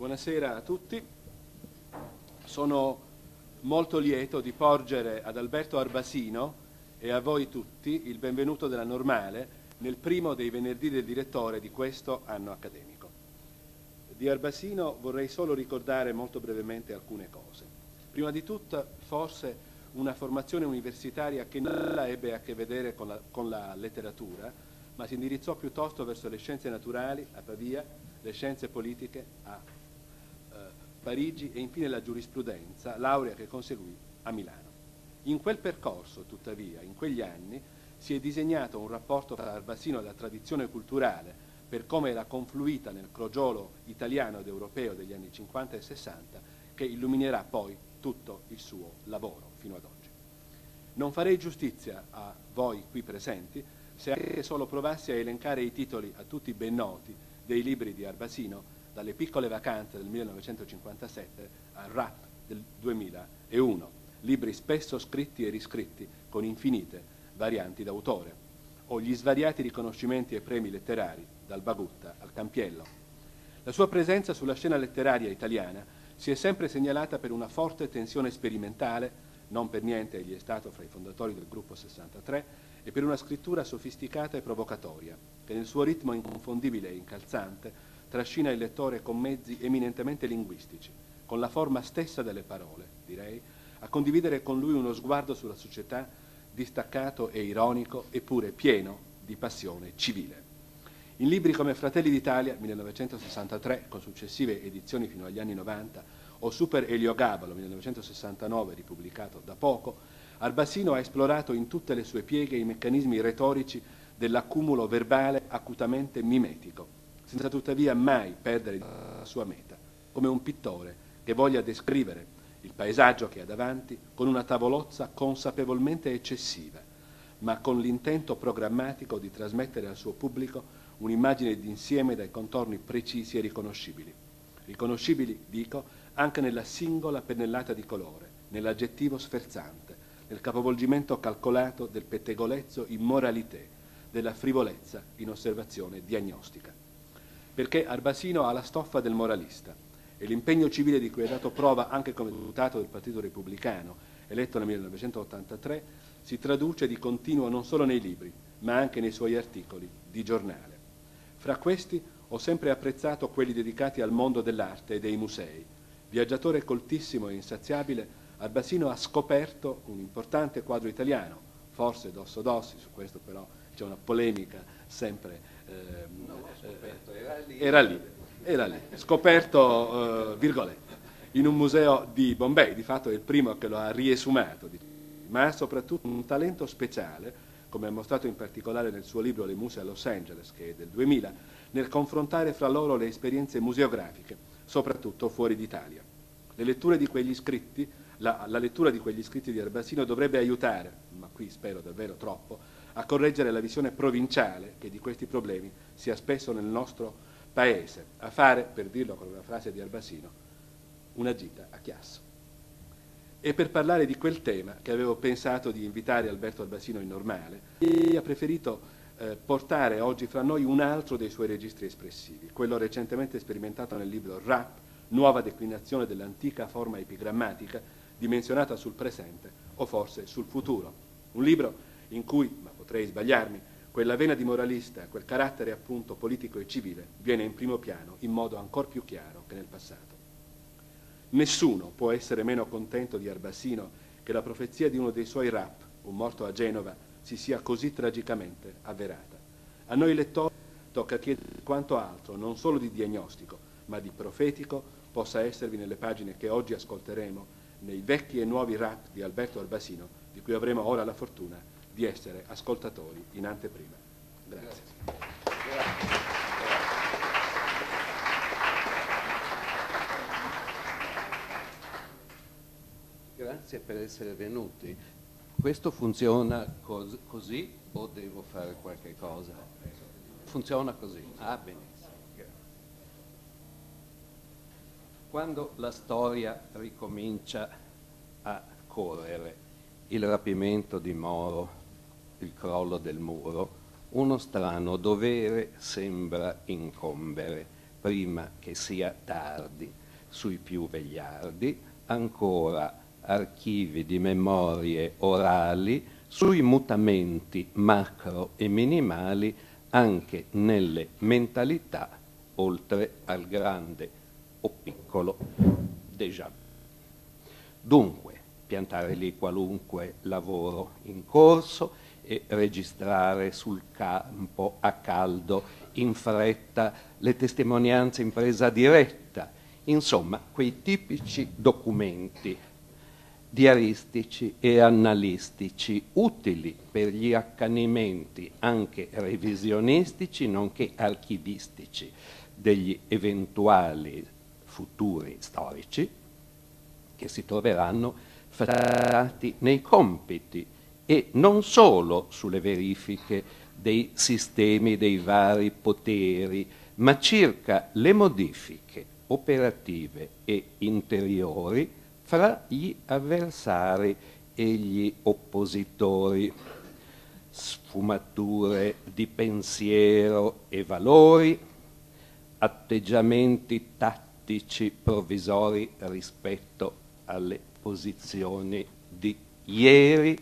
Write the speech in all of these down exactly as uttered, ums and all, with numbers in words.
Buonasera a tutti. Sono molto lieto di porgere ad Alberto Arbasino e a voi tutti il benvenuto della Normale nel primo dei venerdì del direttore di questo anno accademico. Di Arbasino vorrei solo ricordare molto brevemente alcune cose. Prima di tutto, forse, una formazione universitaria che nulla ebbe a che vedere con la, con la letteratura, ma si indirizzò piuttosto verso le scienze naturali a Pavia, le scienze politiche a eh, Parigi e infine la giurisprudenza, laurea che conseguì a Milano. In quel percorso, tuttavia, in quegli anni, si è disegnato un rapporto tra Arbasino e la tradizione culturale per come era confluita nel crogiolo italiano ed europeo degli anni cinquanta e sessanta, che illuminerà poi tutto il suo lavoro fino ad oggi. Non farei giustizia a voi qui presenti se anche solo provassi a elencare i titoli a tutti ben noti dei libri di Arbasino, dalle Piccole vacanze del millenovecentocinquantasette al Rap del duemilauno, libri spesso scritti e riscritti con infinite varianti d'autore, o gli svariati riconoscimenti e premi letterari, dal Bagutta al Campiello. La sua presenza sulla scena letteraria italiana si è sempre segnalata per una forte tensione sperimentale, non per niente egli è stato fra i fondatori del Gruppo sessantatré, e per una scrittura sofisticata e provocatoria, che nel suo ritmo inconfondibile e incalzante trascina il lettore con mezzi eminentemente linguistici, con la forma stessa delle parole, direi, a condividere con lui uno sguardo sulla società distaccato e ironico, eppure pieno di passione civile. In libri come Fratelli d'Italia, millenovecentosessantatré, con successive edizioni fino agli anni novanta, o Super Eliogabalo, millenovecentosessantanove, ripubblicato da poco, Arbasino ha esplorato in tutte le sue pieghe i meccanismi retorici dell'accumulo verbale acutamente mimetico, senza tuttavia mai perdere la sua meta, come un pittore che voglia descrivere il paesaggio che ha davanti con una tavolozza consapevolmente eccessiva, ma con l'intento programmatico di trasmettere al suo pubblico un'immagine d'insieme dai contorni precisi e riconoscibili. Riconoscibili, dico, anche nella singola pennellata di colore, nell'aggettivo sferzante, nel capovolgimento calcolato del pettegolezzo in moralité, della frivolezza in osservazione diagnostica. Perché Arbasino ha la stoffa del moralista e l'impegno civile di cui è dato prova anche come deputato del Partito Repubblicano, eletto nel millenovecentottantatré, si traduce di continuo non solo nei libri, ma anche nei suoi articoli di giornale. Fra questi ho sempre apprezzato quelli dedicati al mondo dell'arte e dei musei. Viaggiatore coltissimo e insaziabile, Arbasino ha scoperto un importante quadro italiano, forse Dosso Dossi, su questo però c'è una polemica sempre. Eh, no, scoperto, era lì. Era lì, era lì, scoperto, eh, virgolette, in un museo di Bombay, di fatto è il primo che lo ha riesumato, ma ha soprattutto un talento speciale, come ha mostrato in particolare nel suo libro Le Muse a Los Angeles, che è del duemila, nel confrontare fra loro le esperienze museografiche, soprattutto fuori d'Italia. Le letture di quegli scritti, la, la lettura di quegli scritti di Arbasino dovrebbe aiutare, ma qui spero davvero troppo, a correggere la visione provinciale che di questi problemi si ha spesso nel nostro paese, a fare, per dirlo con una frase di Arbasino, una gita a Chiasso. E per parlare di quel tema che avevo pensato di invitare Alberto Arbasino in Normale, egli ha preferito eh, portare oggi fra noi un altro dei suoi registri espressivi, quello recentemente sperimentato nel libro Rap, nuova declinazione dell'antica forma epigrammatica, dimensionata sul presente o forse sul futuro. Un libro in cui, ma potrei sbagliarmi, quella vena di moralista, quel carattere appunto politico e civile, viene in primo piano in modo ancor più chiaro che nel passato. Nessuno può essere meno contento di Arbasino che la profezia di uno dei suoi rap, Un morto a Genova, si sia così tragicamente avverata. A noi lettori tocca chiedere quanto altro, non solo di diagnostico, ma di profetico, possa esservi nelle pagine che oggi ascolteremo, nei vecchi e nuovi rap di Alberto Arbasino, di cui avremo ora la fortuna di essere ascoltatori in anteprima. Grazie. Grazie. Grazie per essere venuti. Questo funziona cos- così o devo fare qualche cosa? Funziona così. Ah, benissimo. Quando la storia ricomincia a correre, il rapimento di Moro, il crollo del muro, uno strano dovere sembra incombere, prima che sia tardi, sui più vegliardi, ancora archivi di memorie orali sui mutamenti macro e minimali anche nelle mentalità, oltre al grande o piccolo déjà vu. Dunque, piantare lì qualunque lavoro in corso e registrare sul campo a caldo, in fretta, le testimonianze in presa diretta, insomma, quei tipici documenti diaristici e analistici utili per gli accanimenti anche revisionistici nonché archivistici degli eventuali futuri storici che si troveranno fatti nei compiti e non solo sulle verifiche dei sistemi dei vari poteri, ma circa le modifiche operative e interiori fra gli avversari e gli oppositori, sfumature di pensiero e valori, atteggiamenti tattici provvisori rispetto alle posizioni di ieri,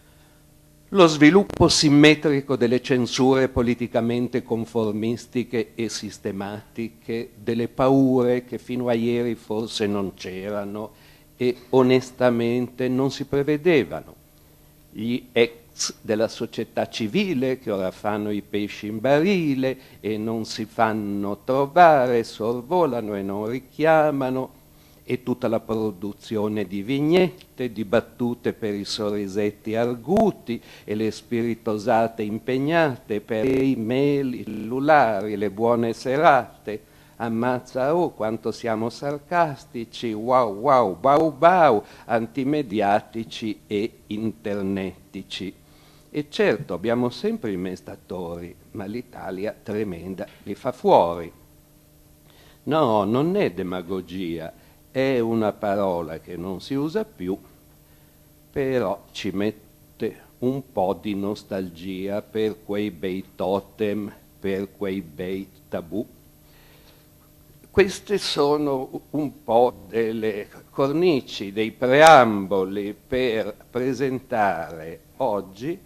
lo sviluppo simmetrico delle censure politicamente conformistiche e sistematiche, delle paure che fino a ieri forse non c'erano e onestamente non si prevedevano, gli ex della società civile che ora fanno i pesci in barile e non si fanno trovare, sorvolano e non richiamano, e tutta la produzione di vignette, di battute per i sorrisetti arguti e le spiritosate impegnate per i mail, i cellulari, le buone serate. Ammazza, oh, quanto siamo sarcastici, wow, wow, bau, bau, antimediatici e internetici. E certo, abbiamo sempre i mestatori, ma l'Italia tremenda li fa fuori. No, non è demagogia, è una parola che non si usa più, però ci mette un po' di nostalgia per quei bei totem, per quei bei tabù. Queste sono un po' delle cornici, dei preamboli per presentare oggi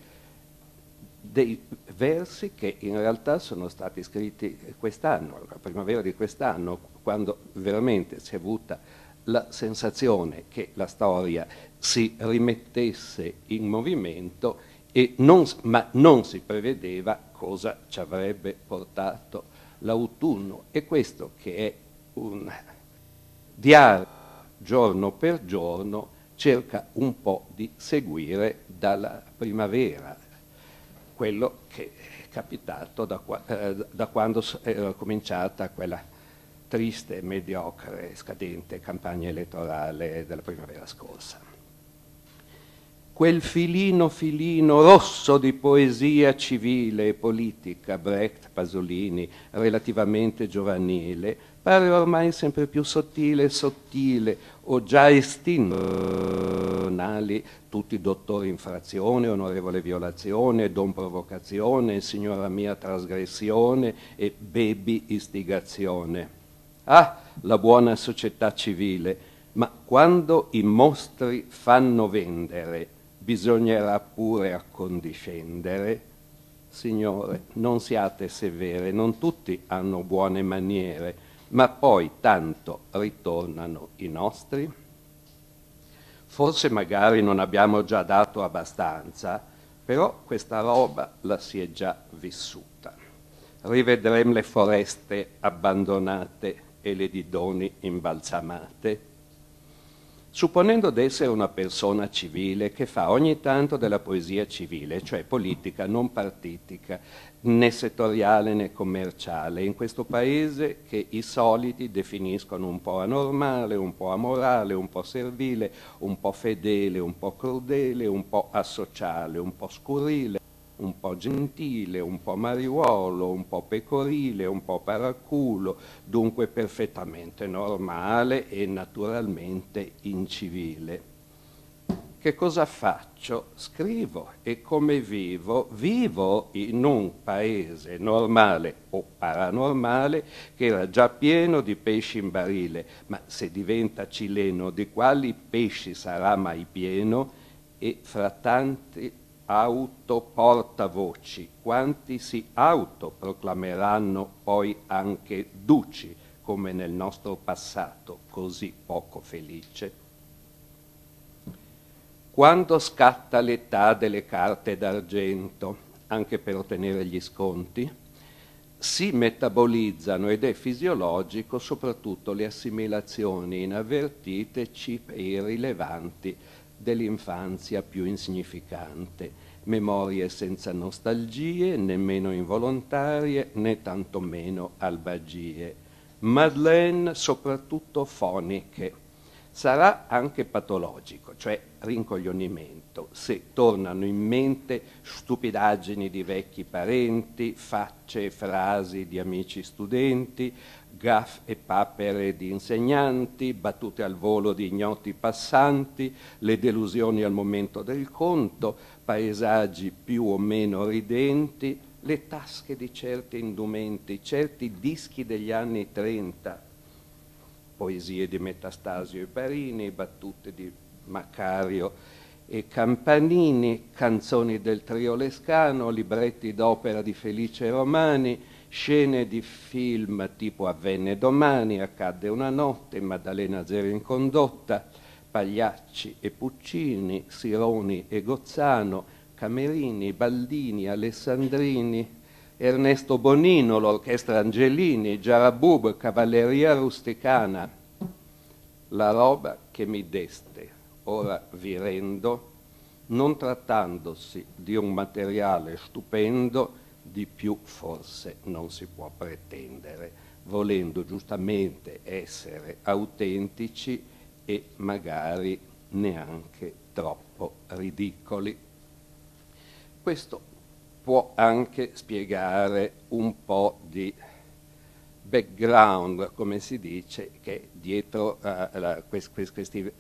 dei versi che in realtà sono stati scritti quest'anno, la primavera di quest'anno, quando veramente si è avuta la sensazione che la storia si rimettesse in movimento, e non, ma non si prevedeva cosa ci avrebbe portato l'autunno. E questo, che è un diario giorno per giorno, cerca un po' di seguire dalla primavera quello che è capitato da, eh, da quando era cominciata quella triste, mediocre, scadente campagna elettorale della primavera scorsa. Quel filino filino rosso di poesia civile e politica, Brecht, Pasolini, relativamente giovanile, pare ormai sempre più sottile e sottile, o già estinto, tutti dottor infrazione, onorevole violazione, don provocazione, signora mia trasgressione e baby istigazione. Ah, la buona società civile, ma quando i mostri fanno vendere, bisognerà pure accondiscendere. Signore, non siate severe, non tutti hanno buone maniere, ma poi tanto ritornano i nostri. Forse magari non abbiamo già dato abbastanza, però questa roba la si è già vissuta. Rivedremo le foreste abbandonate e le didoni imbalsamate. Supponendo d'essere una persona civile che fa ogni tanto della poesia civile, cioè politica, non partitica, né settoriale né commerciale, in questo paese che i soliti definiscono un po' anormale, un po' amorale, un po' servile, un po' fedele, un po' crudele, un po' asociale, un po' scurrile, un po' gentile, un po' mariuolo, un po' pecorile, un po' paraculo, dunque perfettamente normale e naturalmente incivile. Che cosa faccio? Scrivo, e come vivo? Vivo in un paese normale o paranormale che era già pieno di pesci in barile, ma se diventa cileno di quali pesci sarà mai pieno? E fra tanti autoportavoci, quanti si autoproclameranno poi anche duci, come nel nostro passato così poco felice? Quando scatta l'età delle carte d'argento, anche per ottenere gli sconti, si metabolizzano, ed è fisiologico, soprattutto le assimilazioni inavvertite, cipe irrilevanti dell'infanzia più insignificante, memorie senza nostalgie, nemmeno involontarie, né tantomeno albagie. Madeleine soprattutto foniche. Sarà anche patologico, cioè rincoglionimento, se tornano in mente stupidaggini di vecchi parenti, facce e frasi di amici studenti, gaff e papere di insegnanti, battute al volo di ignoti passanti, le delusioni al momento del conto, paesaggi più o meno ridenti, le tasche di certi indumenti, certi dischi degli anni trenta, poesie di Metastasio e Parini, battute di Macario e Campanini, canzoni del trio Lescano, libretti d'opera di Felice Romani, scene di film tipo Avvenne domani, Accadde una notte, Maddalena Zero in condotta, Pagliacci e Puccini, Sironi e Gozzano, Camerini, Baldini, Alessandrini, Ernesto Bonino, l'orchestra Angelini, Giarabub, Cavalleria Rusticana, la roba che mi deste, ora vi rendo, non trattandosi di un materiale stupendo, di più forse non si può pretendere, volendo giustamente essere autentici e magari neanche troppo ridicoli. Questo può anche spiegare un po' di background, come si dice, che dietro uh, la, questi, questi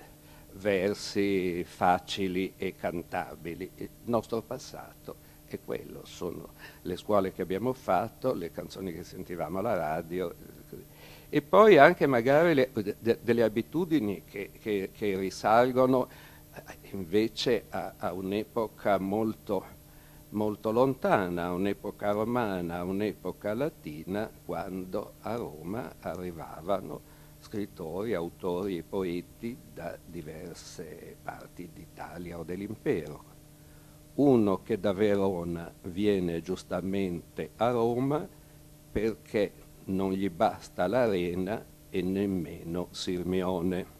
versi facili e cantabili. Il nostro passato è quello, sono le scuole che abbiamo fatto, le canzoni che sentivamo alla radio, così. E poi anche magari le, de, delle abitudini che, che, che risalgono invece a, a un'epoca molto molto lontana, un'epoca romana, un'epoca latina, quando a Roma arrivavano scrittori, autori e poeti da diverse parti d'Italia o dell'impero. Uno che da Verona viene giustamente a Roma perché non gli basta l'Arena e nemmeno Sirmione.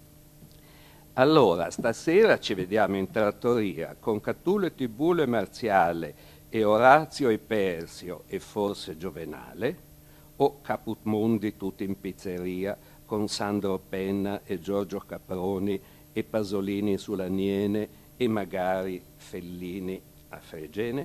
Allora, stasera ci vediamo in trattoria con Catulo e Tibulo e Marziale e Orazio e Persio e forse Giovenale, o Caput Mundi tutti in pizzeria con Sandro Penna e Giorgio Caproni e Pasolini sulla Niene e magari Fellini a Fregene?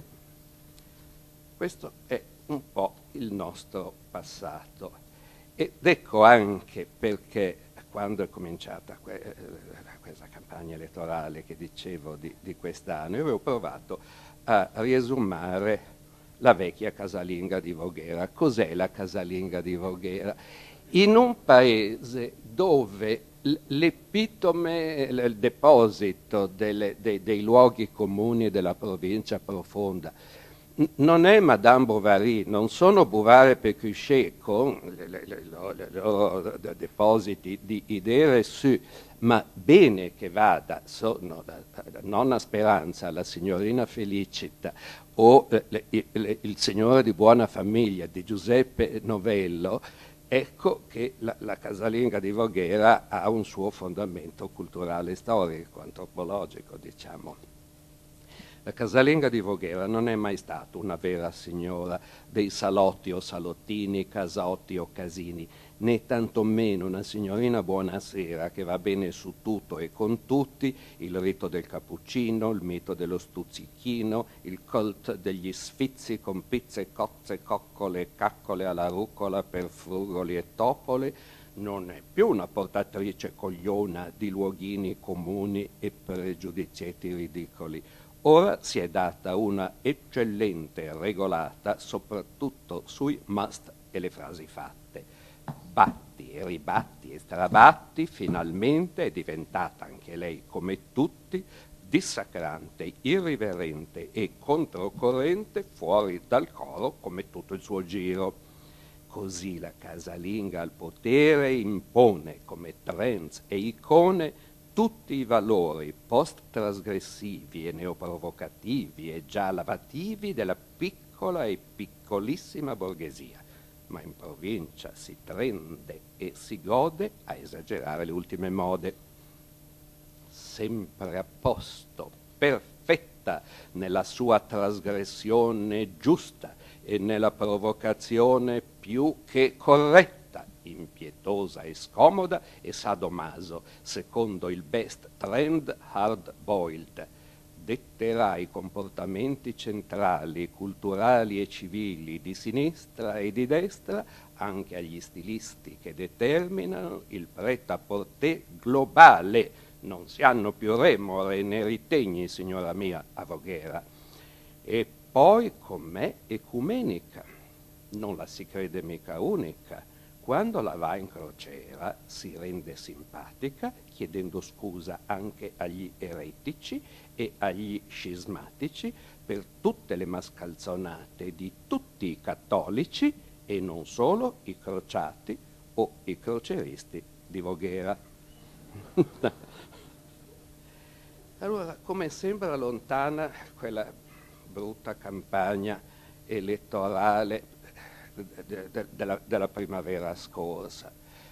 Questo è un po' il nostro passato. Ed ecco anche perché quando è cominciata que- questa campagna elettorale che dicevo di, di quest'anno, io avevo provato a riesumare la vecchia casalinga di Voghera. Cos'è la casalinga di Voghera? In un paese dove l'epitome, il deposito delle, dei, dei luoghi comuni della provincia profonda non è Madame Bovary, non sono Bouvard e Pécuchet con i loro depositi di idee reçue, ma bene che vada, sono da, da Nonna Speranza alla Signorina Felicita o eh, il, il Signore di Buona Famiglia di Giuseppe Novello, ecco che la, la casalinga di Voghera ha un suo fondamento culturale, storico, antropologico, diciamo. La casalinga di Voghera non è mai stata una vera signora dei salotti o salottini, casotti o casini, né tantomeno una signorina buonasera che va bene su tutto e con tutti, il rito del cappuccino, il mito dello stuzzichino, il cult degli sfizi con pizze, cozze, coccole e caccole alla rucola per frugoli e topole, non è più una portatrice cogliona di luoghini comuni e pregiudizietti ridicoli. Ora si è data una eccellente regolata soprattutto sui must e le frasi fatte. Batti e ribatti e strabatti, finalmente è diventata anche lei, come tutti, dissacrante, irriverente e controcorrente, fuori dal coro come tutto il suo giro. Così la casalinga al potere impone come trends e icone tutti i valori post-trasgressivi e neoprovocativi e già lavativi della piccola e piccolissima borghesia, ma in provincia si trende e si gode a esagerare le ultime mode. Sempre a posto, perfetta nella sua trasgressione giusta e nella provocazione più che corretta, impietosa e scomoda e sadomaso, secondo il best trend hard-boiled. Detterà i comportamenti centrali, culturali e civili di sinistra e di destra anche agli stilisti che determinano il prêt-à-porter globale. Non si hanno più remore né ritegni, signora mia, a Voghera. E poi com'è ecumenica, non la si crede mica unica. Quando la va in crociera si rende simpatica, chiedendo scusa anche agli eretici e agli scismatici per tutte le mascalzonate di tutti i cattolici e non solo i crociati o i croceristi di Voghera. Allora, come sembra lontana quella brutta campagna elettorale de, de, della, della primavera scorsa.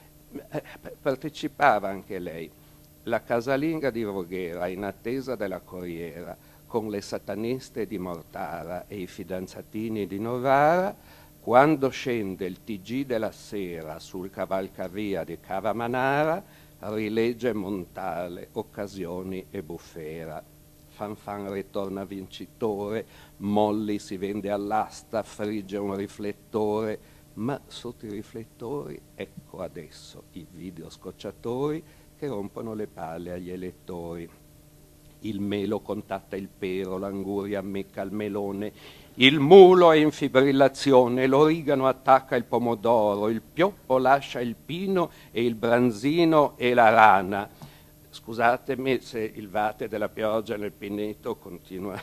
Partecipava anche lei, la casalinga di Voghera, in attesa della corriera, con le sataniste di Mortara e i fidanzatini di Novara, quando scende il T G della sera sul cavalcavia di Cavamanara, rilegge Montale, Occasioni e Bufera. Fanfan ritorna vincitore, Molly si vende all'asta, frigge un riflettore, ma sotto i riflettori ecco adesso i videoscocciatori che rompono le palle agli elettori. Il melo contatta il pero, l'anguria ammicca il melone, il mulo è in fibrillazione, l'origano attacca il pomodoro, il pioppo lascia il pino e il branzino e la rana. Scusatemi se il vate della pioggia nel Pineto continua,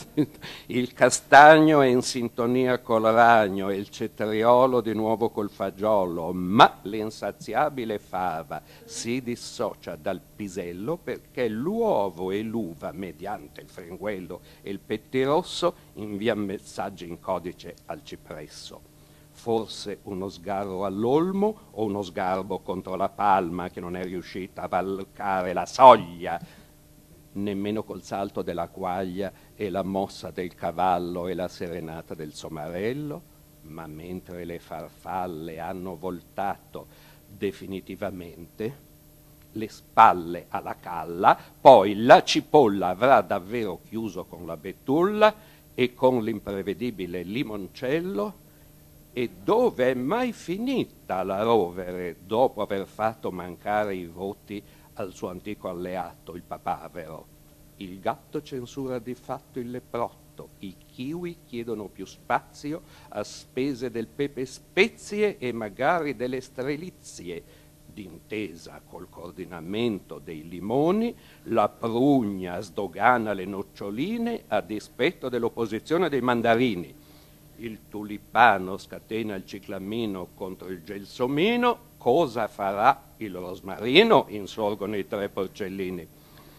il castagno è in sintonia col ragno e il cetriolo di nuovo col fagiolo, ma l'insaziabile fava si dissocia dal pisello perché l'uovo e l'uva, mediante il fringuello e il pettirosso, invia messaggi in codice al cipresso. Forse uno sgarro all'olmo o uno sgarbo contro la palma che non è riuscita a valcare la soglia, nemmeno col salto della quaglia e la mossa del cavallo e la serenata del somarello, ma mentre le farfalle hanno voltato definitivamente le spalle alla calla, poi la cipolla avrà davvero chiuso con la betulla e con l'imprevedibile limoncello. E dove è mai finita la Rovere dopo aver fatto mancare i voti al suo antico alleato, il papavero? Il gatto censura di fatto il leprotto, i kiwi chiedono più spazio a spese del pepe spezie e magari delle strelizie. D'intesa col coordinamento dei limoni, la prugna sdogana le noccioline a dispetto dell'opposizione dei mandarini. Il tulipano scatena il ciclamino contro il gelsomino, cosa farà il rosmarino? Insorgono i tre porcellini.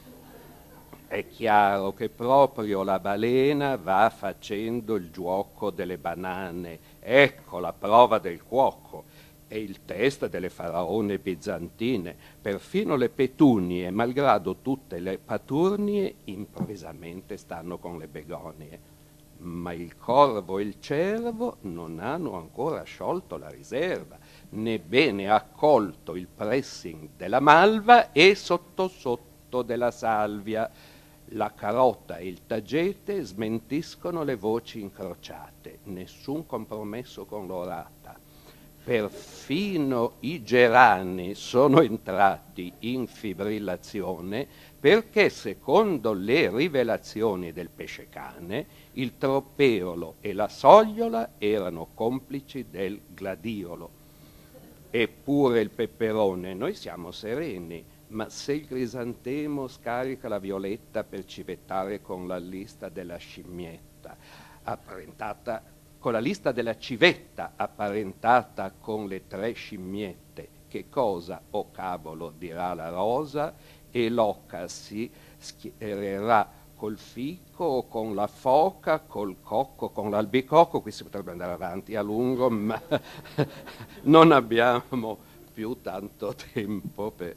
È chiaro che proprio la balena va facendo il gioco delle banane. Ecco la prova del cuoco. È il test delle faraone bizantine. Perfino le petunie, malgrado tutte le paturnie, improvvisamente stanno con le begonie. Ma il corvo e il cervo non hanno ancora sciolto la riserva, né bene accolto il pressing della malva e sotto sotto della salvia. La carota e il tagete smentiscono le voci incrociate, nessun compromesso con l'orata. perfino i gerani sono entrati in fibrillazione perché, secondo le rivelazioni del pescecane, il troppeolo e la sogliola erano complici del gladiolo. Eppure il peperone, noi siamo sereni, ma se il crisantemo scarica la violetta per civettare con la lista della scimmietta, apparentata, con la lista della civetta apparentata con le tre scimmiette, che cosa, o oh cavolo, dirà la rosa, e l'oca si schiererà col fico o con la foca, col cocco, con l'albicocco. Qui si potrebbe andare avanti a lungo, ma non abbiamo più tanto tempo per...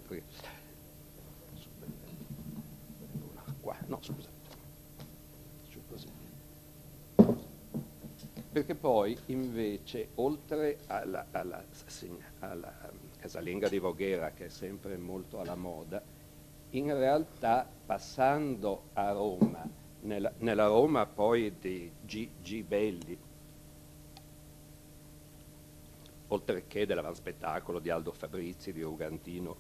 Qua, no, scusate. Perché poi invece, oltre alla, alla, alla casalinga di Voghera, che è sempre molto alla moda, in realtà passando a Roma, nella, nella Roma poi di G. G. Belli, oltre che dell'avanspettacolo di Aldo Fabrizi, di Ugantino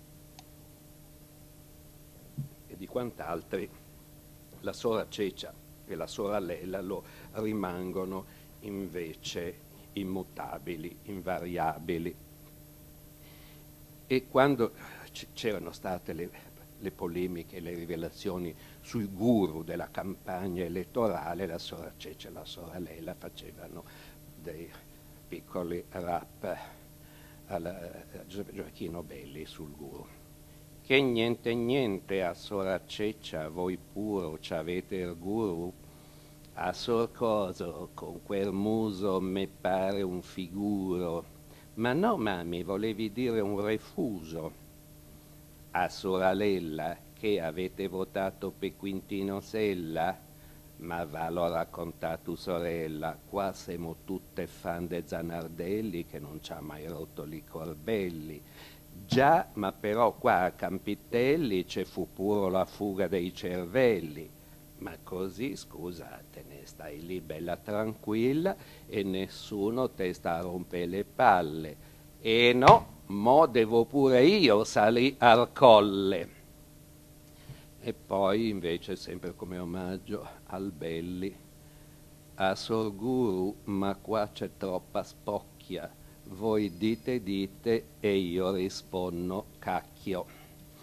e di quant'altri, la Sora Ceccia e la Sora Lela lo rimangono invece immutabili, invariabili. E quando c'erano state le, le polemiche, le rivelazioni sui guru della campagna elettorale, la Sora Ceccia e la Sora Lela facevano dei piccoli rap alla Giuseppe Gioacchino Belli sul guru. Che niente niente a Sora Ceccia, voi puro c'avete il guru? A Sor Coso, con quel muso me pare un figuro. Ma no, mami, volevi dire un refuso. A Soralella, che avete votato per Quintino Sella? Ma va l'ho raccontato sorella, qua siamo tutte fan de Zanardelli che non ci ha mai rotto li corbelli. Già, ma però qua a Campitelli c'è fu pure la fuga dei cervelli. Ma così, scusatene, stai lì bella tranquilla e nessuno te sta a rompere le palle. E no, mo devo pure io salire al colle. E poi invece, sempre come omaggio al Belli, a Sor Guru, ma qua c'è troppa spocchia. Voi dite dite e io rispondo cacchio.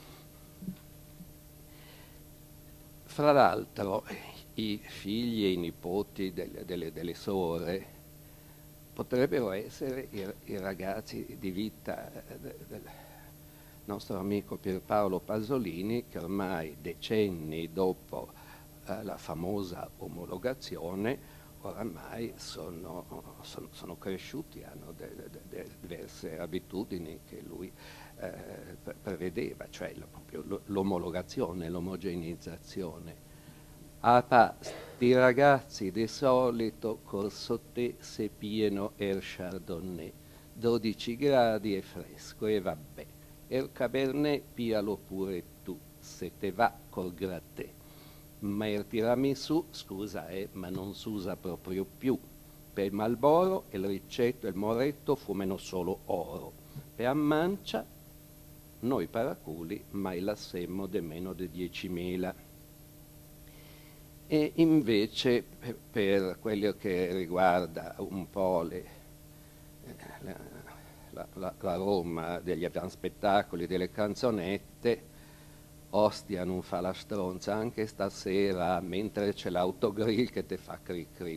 Fra l'altro, i figli e i nipoti delle, delle, delle sore potrebbero essere i, i ragazzi di vita del, del nostro amico Pierpaolo Pasolini, che ormai decenni dopo eh, la famosa omologazione oramai sono, sono, sono cresciuti, hanno delle de, de diverse abitudini che lui eh, prevedeva, cioè la, proprio l'omologazione, l'omogenizzazione. Ah, pa, sti ragazzi di solito col sottè se pieno er chardonnay, dodici gradi e fresco, e vabbè, il cabernet pialo pure tu, se te va col grattè. Ma il tiramisù, scusa, eh, ma non s'usa proprio più. Per il Malboro, il ricetto e il moretto fumano solo oro. Per a mancia, noi paraculi mai lassemmo de meno di diecimila. E invece per, per quello che riguarda un po' le, la, la, la, la Roma degli avanspettacoli, delle canzonette, Ostia non fa la stronza anche stasera mentre c'è l'autogrill che te fa cri cri.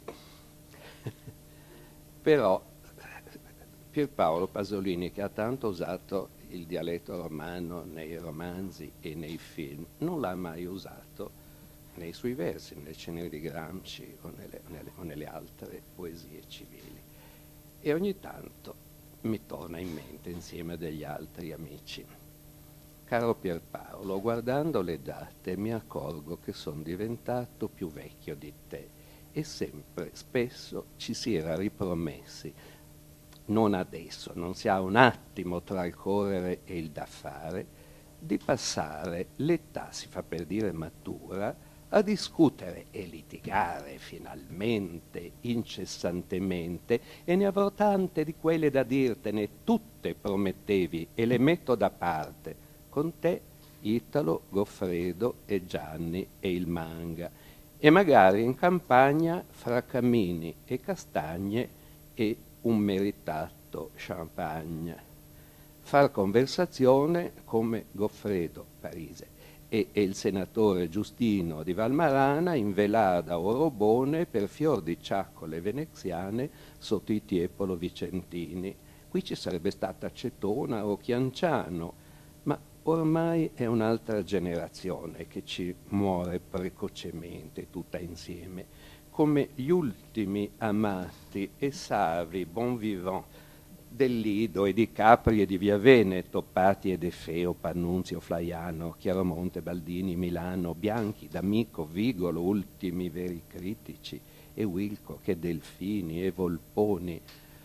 Però Pierpaolo Pasolini, che ha tanto usato il dialetto romano nei romanzi e nei film, non l'ha mai usato nei suoi versi, nelle ceneri di Gramsci o nelle, nelle, o nelle altre poesie civili. E ogni tanto mi torna in mente insieme a degli altri amici. Caro Pierpaolo, guardando le date mi accorgo che sono diventato più vecchio di te e sempre, spesso ci si era ripromessi, non adesso, non si ha un attimo tra il correre e il da fare, di passare l'età, si fa per dire matura, a discutere e litigare finalmente, incessantemente, e ne avrò tante di quelle da dirtene, tutte promettevi, e le metto da parte, con te, Italo, Goffredo e Gianni e il Manga, e magari in campagna fra camini e castagne e un meritato champagne. Far conversazione come Goffredo, Parise, e, e il senatore Giustino di Valmarana in velada o robone per fior di ciaccole veneziane sotto i tiepolo vicentini. Qui ci sarebbe stata Cetona o Chianciano, ma ormai è un'altra generazione che ci muore precocemente tutta insieme, come gli ultimi amati e savi bon vivant del Lido e di Capri e di Via Veneto, Patti ed Efeo, Pannunzio, Flaiano, Chiaromonte, Baldini, Milano, Bianchi, D'Amico, Vigolo, ultimi veri critici, e Wilco, che Delfini e Volponi,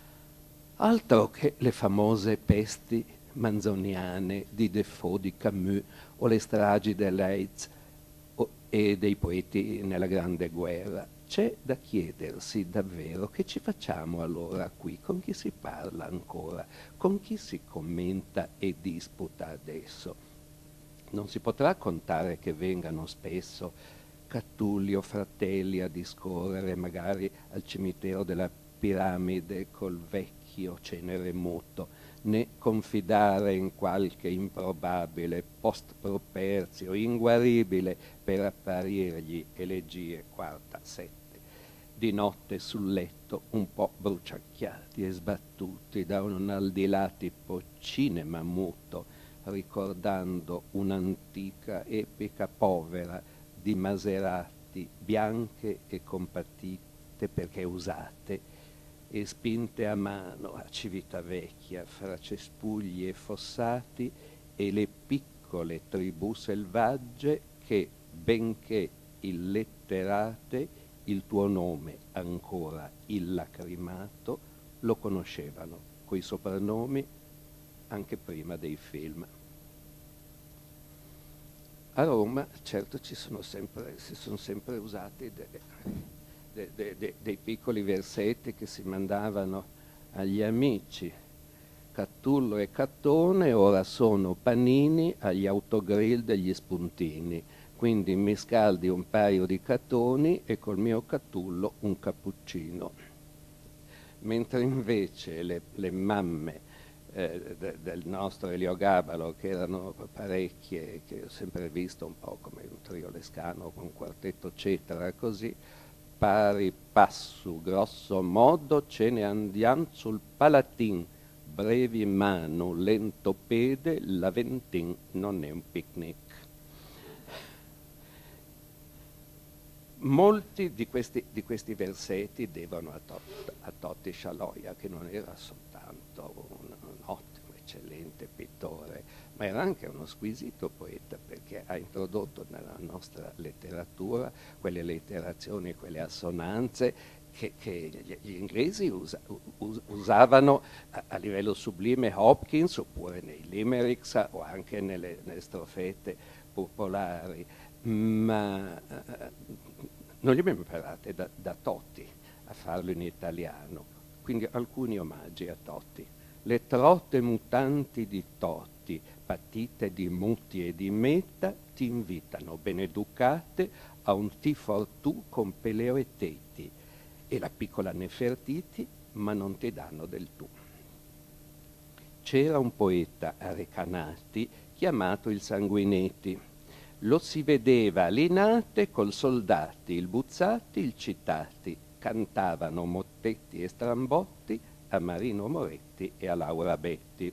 altro che le famose pesti manzoniane di Defoe, di Camus, o le stragi dell'Eids e dei poeti nella Grande Guerra. C'è da chiedersi davvero che ci facciamo allora qui, con chi si parla ancora, con chi si commenta e disputa adesso. Non si potrà contare che vengano spesso Cattullio, Fratelli a discorrere magari al cimitero della Piramide col vecchio Cenere muto, né confidare in qualche improbabile post-properzio inguaribile per apparirgli elegie quarta, sette, di notte sul letto un po' bruciacchiati e sbattuti da un al di là tipo cinema muto, ricordando un'antica epica povera di Maserati, bianche e compatite perché usate e spinte a mano a Civitavecchia fra cespugli e fossati e le piccole tribù selvagge che, benché illetterate, il tuo nome ancora illacrimato, lo conoscevano coi soprannomi anche prima dei film. A Roma, certo, ci sono sempre, si sono sempre usati delle, de, de, de, dei piccoli versetti che si mandavano agli amici. Catullo e Cattone ora sono panini agli autogrill degli spuntini, quindi mi scaldi un paio di cattoni e col mio Catullo un cappuccino. Mentre invece le, le mamme eh, de, del nostro Elio Gabalo, che erano parecchie, che ho sempre visto un po' come un trio lescano con un quartetto eccetera, così, pari passo, grosso modo, ce ne andiamo sul Palatin, brevi in mano, lento pede, l'Aventin non è un picnic. Molti di questi, di questi versetti devono a, Tot, a Totti Scialoia, che non era soltanto un, un ottimo, eccellente pittore, ma era anche uno squisito poeta, perché ha introdotto nella nostra letteratura quelle letterazioni, quelle assonanze che, che gli inglesi usa, us, usavano a, a livello sublime Hopkins, oppure nei limericks o anche nelle, nelle strofette popolari. Ma eh, non li abbiamo imparate da, da Totti a farlo in italiano, quindi alcuni omaggi a Totti. Le trotte mutanti di Totti, patite di muti e di meta, ti invitano beneducate a un ti fortù con Peleo e Teti, e la piccola Nefertiti, ma non ti danno del tu. C'era un poeta a Recanati chiamato il Sanguinetti. Lo si vedeva a Linate col soldati, il Buzzati, il Citati, cantavano mottetti e strambotti a Marino Moretti e a Laura Betti.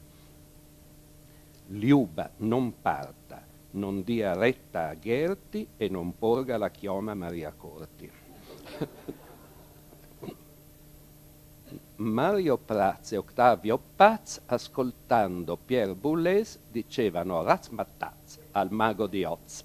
Liuba non parta, non dia retta a Gherti e non porga la chioma a Maria Corti. Mario Praz e Octavio Paz, ascoltando Pierre Boulez, dicevano razmataz al mago di Oz.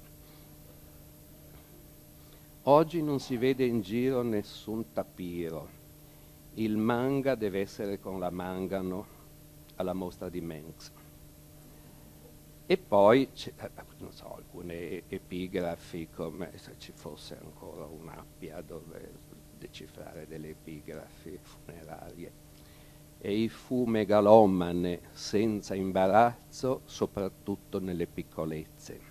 Oggi non si vede in giro nessun tapiro. Il manga deve essere con la Mangano alla mostra di Mengs. E poi, non so, alcune epigrafi, come se ci fosse ancora un'appia dove decifrare delle epigrafi funerarie. Ei fu megalomane senza imbarazzo, soprattutto nelle piccolezze.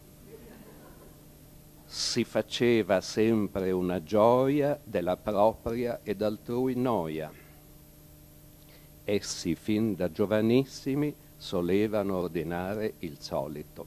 Si faceva sempre una gioia della propria ed altrui noia. Essi fin da giovanissimi solevano ordinare il solito.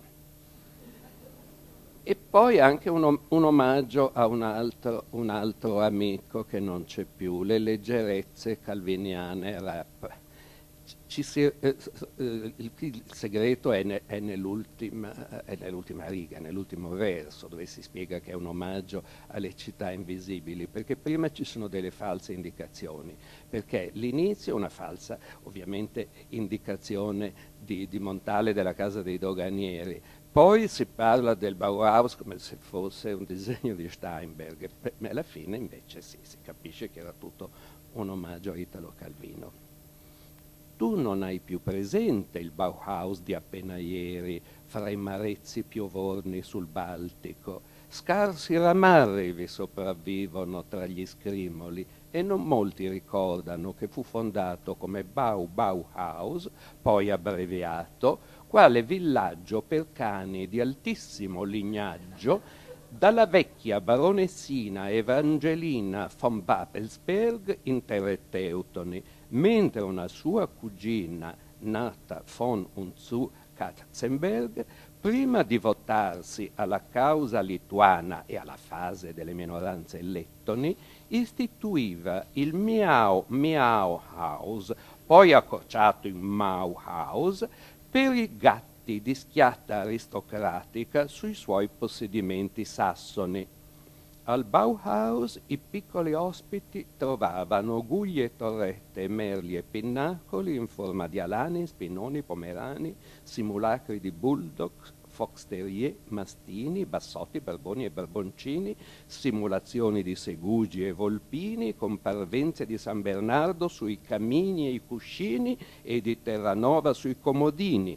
E poi anche un, un omaggio a un altro, un altro amico che non c'è più, le leggerezze calviniane rap. Ci si, eh, eh, il, il segreto è, ne, è, nell'ultima, è nell'ultima riga, nell'ultimo verso, dove si spiega che è un omaggio alle città invisibili, perché prima ci sono delle false indicazioni, perché l'inizio è una falsa, ovviamente, indicazione di, di Montale della Casa dei Doganieri, poi si parla del Bauhaus come se fosse un disegno di Steinberg, e alla fine invece sì, si capisce che era tutto un omaggio a Italo Calvino. Tu non hai più presente il Bauhaus di appena ieri, fra i marezzi piovorni sul Baltico. Scarsi ramarri vi sopravvivono tra gli scrimoli e non molti ricordano che fu fondato come Bau Bauhaus, poi abbreviato, quale villaggio per cani di altissimo lignaggio dalla vecchia baronessina Evangelina von Babelsberg in Terre Teutoni, mentre una sua cugina, nata von und zu Katzenberg, prima di votarsi alla causa lituana e alla fase delle minoranze lettoni, istituiva il Miao Miao House, poi accorciato in Mau House, per i gatti di schiatta aristocratica sui suoi possedimenti sassoni. Al Bauhaus i piccoli ospiti trovavano guglie e torrette, merli e pinnacoli in forma di alani, spinoni, pomerani, simulacri di bulldog, fox terrier, mastini, bassotti, barboni e barboncini, simulazioni di segugi e volpini, con parvenze di San Bernardo sui camini e i cuscini e di Terranova sui comodini.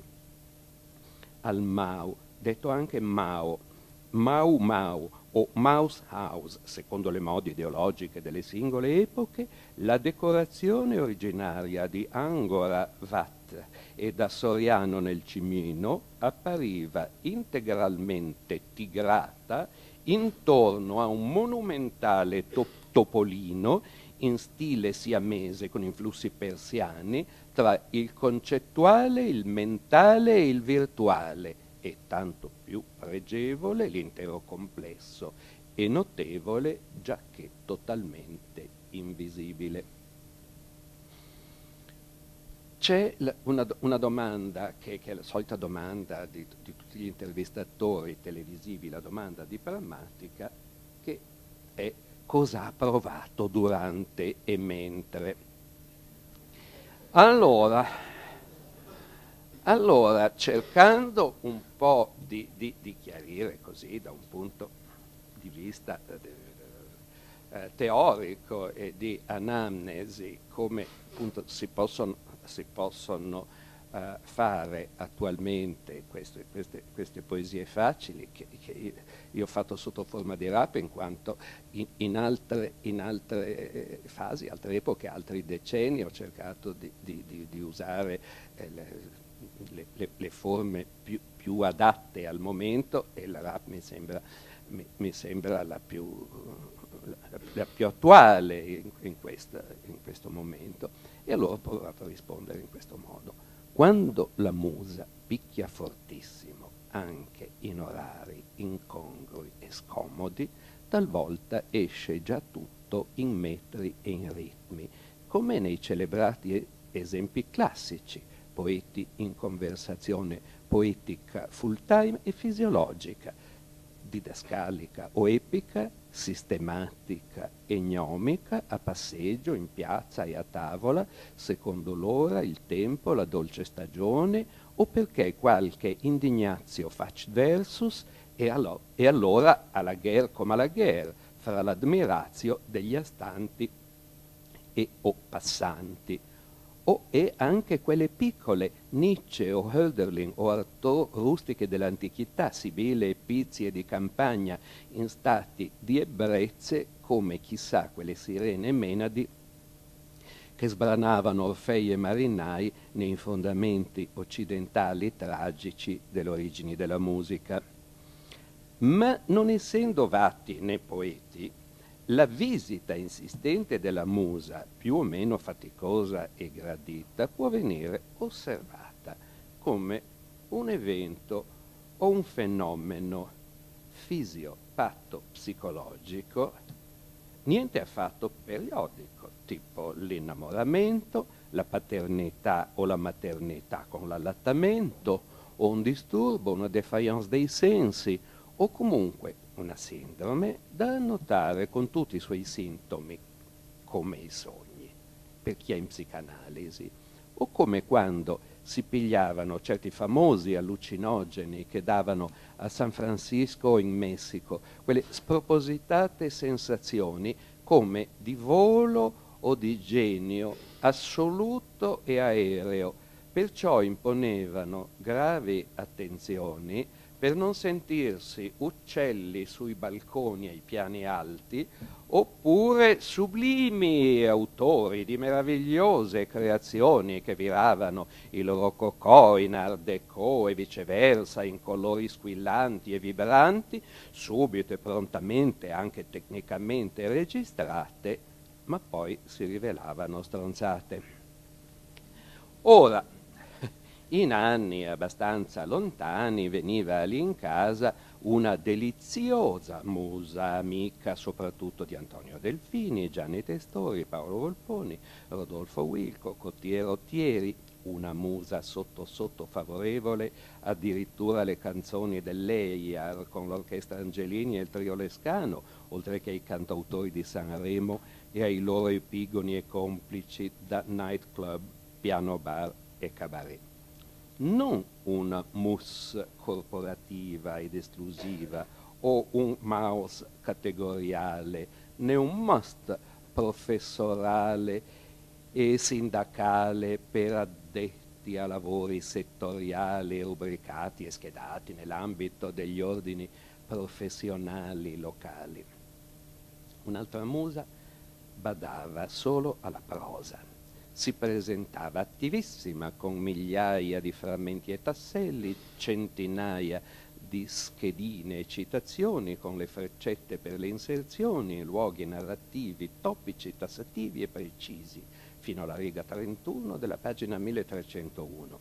Al Mau, detto anche Mao, Mau Mau o Mouse House, secondo le mode ideologiche delle singole epoche, la decorazione originaria di Angora Vat e da Soriano nel Cimino appariva integralmente tigrata intorno a un monumentale to- topolino in stile siamese con influssi persiani tra il concettuale, il mentale e il virtuale, e tanto più pregevole l'intero complesso e notevole giacché totalmente invisibile. C'è una, una domanda che, che è la solita domanda di, di tutti gli intervistatori televisivi, la domanda di Prammatica, che è: cosa ha provato durante e mentre? Allora, allora cercando un po' di, di, di chiarire così da un punto di vista eh, teorico e di anamnesi come appunto si possono, si possono eh, fare attualmente queste, queste, queste poesie facili che, che io, io ho fatto sotto forma di rap, in quanto in, in, altre, in altre fasi, altre epoche, altri decenni ho cercato di, di, di, di usare eh, le, Le, le, le forme più, più adatte al momento, e la rap mi sembra, mi, mi sembra la, più, la, la più attuale in, in, questa, in questo momento, e allora ho provato a rispondere in questo modo. Quando la musa picchia fortissimo anche in orari incongrui e scomodi, talvolta esce già tutto in metri e in ritmi, come nei celebrati esempi classici: poeti in conversazione poetica full time e fisiologica, didascalica o epica, sistematica e gnomica, a passeggio, in piazza e a tavola, secondo l'ora, il tempo, la dolce stagione, o perché qualche indignazio fac versus, e, allo- e allora alla guerra come alla guerra, fra l'admirazio degli astanti e o passanti. o e anche quelle piccole, Nietzsche o Hölderlin o Artaud, rustiche dell'antichità, sibille e pizie di campagna in stati di ebbrezze, come chissà quelle sirene menadi che sbranavano Orfei e marinai nei fondamenti occidentali tragici delle origini della musica. Ma non essendo vatti né poeti, la visita insistente della musa, più o meno faticosa e gradita, può venire osservata come un evento o un fenomeno fisio-patto-psicologico, niente affatto periodico, tipo l'innamoramento, la paternità o la maternità con l'allattamento, o un disturbo, una défaillance dei sensi, o comunque una sindrome da annotare con tutti i suoi sintomi, come i sogni, per chi è in psicanalisi, o come quando si pigliavano certi famosi allucinogeni che davano a San Francisco o in Messico, quelle spropositate sensazioni come di volo o di genio assoluto e aereo, perciò imponevano gravi attenzioni per non sentirsi uccelli sui balconi ai piani alti, oppure sublimi autori di meravigliose creazioni che viravano il rococò in art déco e viceversa in colori squillanti e vibranti, subito e prontamente anche tecnicamente registrate, ma poi si rivelavano stronzate. Ora, in anni abbastanza lontani veniva lì in casa una deliziosa musa amica soprattutto di Antonio Delfini, Gianni Testori, Paolo Volponi, Rodolfo Wilco, Cottiero Thieri, una musa sotto sotto favorevole addirittura alle canzoni dell'Eiar con l'orchestra Angelini e il trio Lescano, oltre che ai cantautori di Sanremo e ai loro epigoni e complici da nightclub, piano bar e cabaret. Non una mousse corporativa ed esclusiva o un mouse categoriale, né un must professorale e sindacale per addetti a lavori settoriali rubricati e schedati nell'ambito degli ordini professionali locali. Un'altra musa badava solo alla prosa. Si presentava attivissima con migliaia di frammenti e tasselli, centinaia di schedine e citazioni con le freccette per le inserzioni, luoghi narrativi, topici, tassativi e precisi, fino alla riga trentuno della pagina milletrecentouno.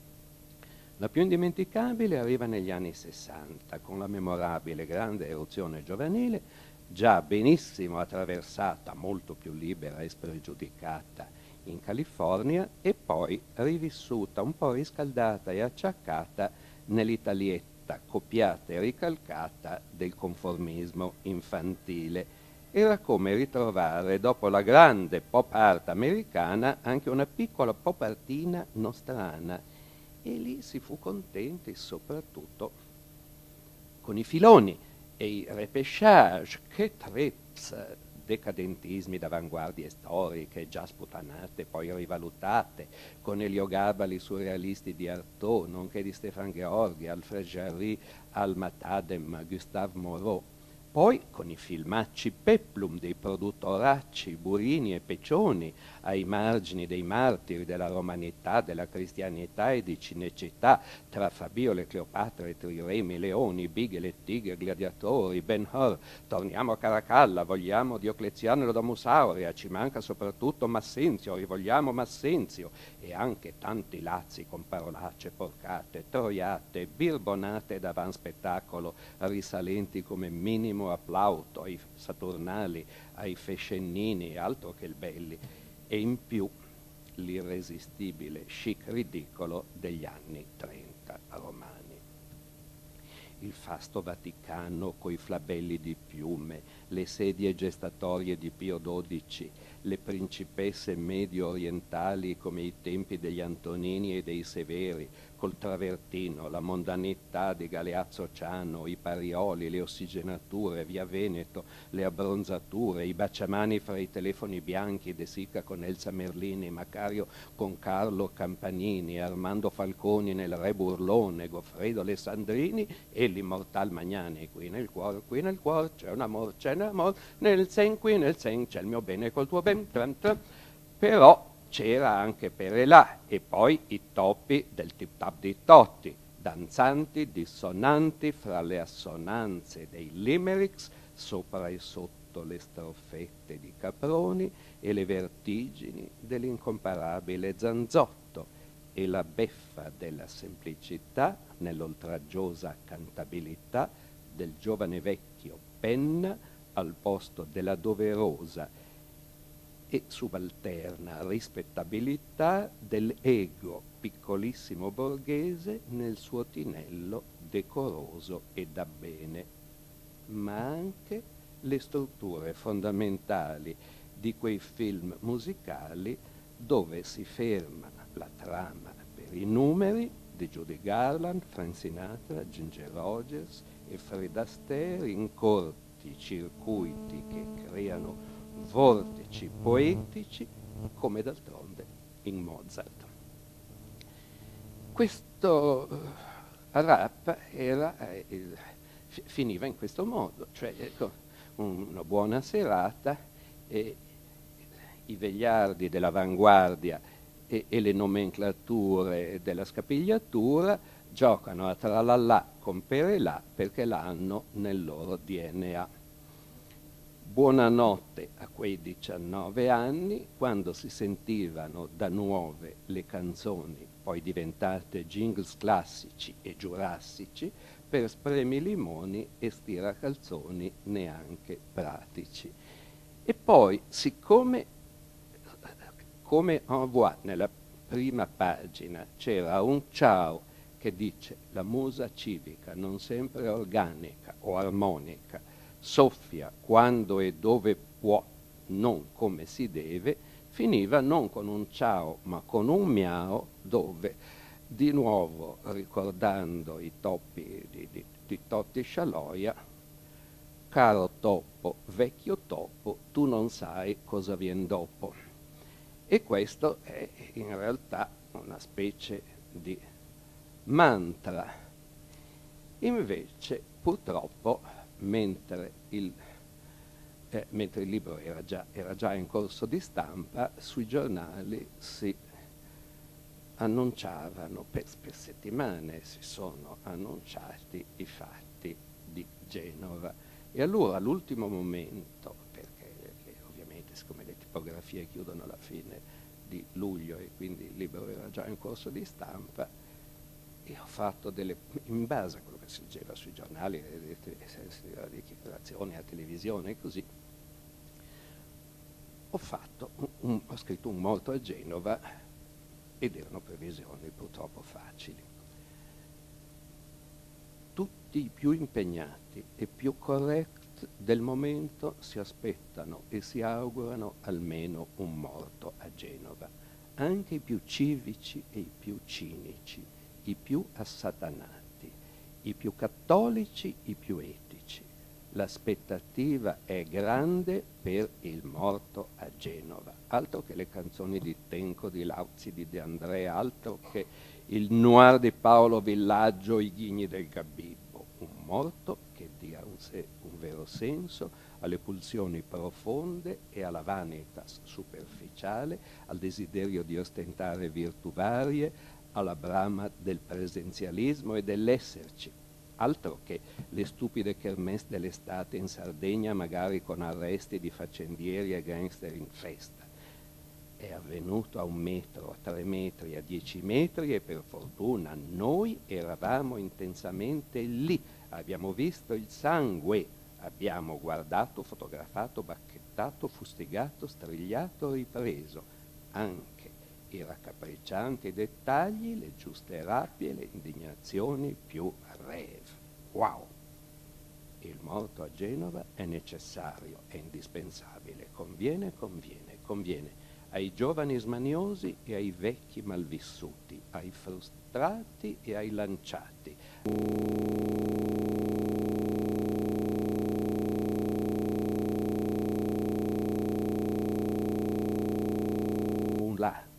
La più indimenticabile arriva negli anni sessanta, con la memorabile grande eruzione giovanile, già benissimo attraversata, molto più libera e spregiudicata, in California, e poi rivissuta, un po' riscaldata e acciaccata nell'Italietta copiata e ricalcata del conformismo infantile. Era come ritrovare, dopo la grande pop art americana, anche una piccola pop artina nostrana, e lì si fu contenti soprattutto con i filoni e i repêchage, che trips, decadentismi d'avanguardie storiche già sputanate, poi rivalutate, con eliogabali surrealisti di Artaud, nonché di Stéphane Gheorghi, Alfred Jarry, Alma Tadem, Gustave Moreau. Poi con i filmacci peplum dei produttoracci, Burini e Peccioni, ai margini dei martiri della romanità, della cristianità e di cinecittà, tra Fabiola e Cleopatra e Triremi, Leoni, Bigel e Tigre, Gladiatori, Ben-Hur, torniamo a Caracalla, vogliamo Diocleziano e l'Odomusaurea, ci manca soprattutto Massenzio, rivogliamo Massenzio, e anche tanti lazzi con parolacce porcate, troiate, birbonate d'avan spettacolo, risalenti come minimo a Plauto, ai Saturnali, ai Fescennini, altro che il belli, e in più l'irresistibile chic ridicolo degli anni trenta romani. Il fasto Vaticano coi flabelli di piume, le sedie gestatorie di Pio dodici, le principesse medio orientali come i tempi degli Antonini e dei Severi, col travertino, la mondanità di Galeazzo Ciano, i parioli, le ossigenature, via Veneto, le abbronzature, i baciamani fra i telefoni bianchi, De Sica con Elsa Merlini, Macario con Carlo Campanini, Armando Falconi nel Re Burlone, Goffredo Alessandrini e l'immortal Magnani. Qui nel cuore, qui nel cuore c'è un amor, c'è un amor, nel sen, qui nel sen c'è il mio bene col tuo ben, tram, tram. Però c'era anche Perelà e poi i topi del tip-tap di Totti, danzanti, dissonanti fra le assonanze dei limericks, sopra e sotto le strofette di Caproni e le vertigini dell'incomparabile Zanzotto e la beffa della semplicità nell'oltraggiosa cantabilità del giovane vecchio Penna al posto della doverosa e subalterna rispettabilità dell'ego piccolissimo borghese nel suo tinello decoroso e da bene, ma anche le strutture fondamentali di quei film musicali dove si ferma la trama per i numeri di Judy Garland, Frank Sinatra, Ginger Rogers e Fred Astaire in corti circuiti che creano vortici poetici come d'altronde in Mozart. Questo rap era, eh, il, finiva in questo modo, cioè ecco, una buona serata e i vegliardi dell'avanguardia e, e le nomenclature della scapigliatura giocano a tralala con Perelà perché l'hanno nel loro D N A. Buonanotte a quei diciannove anni, quando si sentivano da nuove le canzoni, poi diventate jingles classici e giurassici, per spremi limoni e stiracalzoni neanche pratici. E poi, siccome, come en voix, nella prima pagina c'era un ciao che dice la musa civica non sempre organica o armonica, soffia quando e dove può, non come si deve, finiva non con un ciao ma con un miao, dove di nuovo ricordando i toppi di, di, di Totti Scialoia, caro topo, vecchio topo, tu non sai cosa vien dopo. E questo è in realtà una specie di mantra. Invece purtroppo Mentre il, eh, mentre il libro era già, era già in corso di stampa, sui giornali si annunciavano, per, per settimane si sono annunciati i fatti di Genova. E allora all'ultimo momento, perché, perché ovviamente siccome le tipografie chiudono alla fine di luglio e quindi il libro era già in corso di stampa, e ho fatto delle, in base a quello che si leggeva sui giornali, le, le, le dichiarazioni a televisione e così, ho, fatto un, un, ho scritto un morto a Genova ed erano previsioni purtroppo facili. Tutti i più impegnati e più correct del momento si aspettano e si augurano almeno un morto a Genova, anche i più civici e i più cinici, i più assatanati, i più cattolici, i più etici. L'aspettativa è grande per il morto a Genova, altro che le canzoni di Tenco, di Lauzi, di De Andrea, altro che il noir di Paolo Villaggio, i ghigni del Gabibbo. Un morto che dia un, se, un vero senso alle pulsioni profonde e alla vanitas superficiale, al desiderio di ostentare virtù varie, alla brama del presenzialismo e dell'esserci, altro che le stupide kermesse dell'estate in Sardegna, magari con arresti di faccendieri e gangster in festa. È avvenuto a un metro, a tre metri, a dieci metri e per fortuna noi eravamo intensamente lì, abbiamo visto il sangue, abbiamo guardato, fotografato, bacchettato, fustigato, strigliato, ripreso, anche i raccapriccianti dettagli, le giuste rabbie, le indignazioni più rave. Wow! Il morto a Genova è necessario, è indispensabile, conviene, conviene, conviene ai giovani smaniosi e ai vecchi malvissuti, ai frustrati e ai lanciati. Là.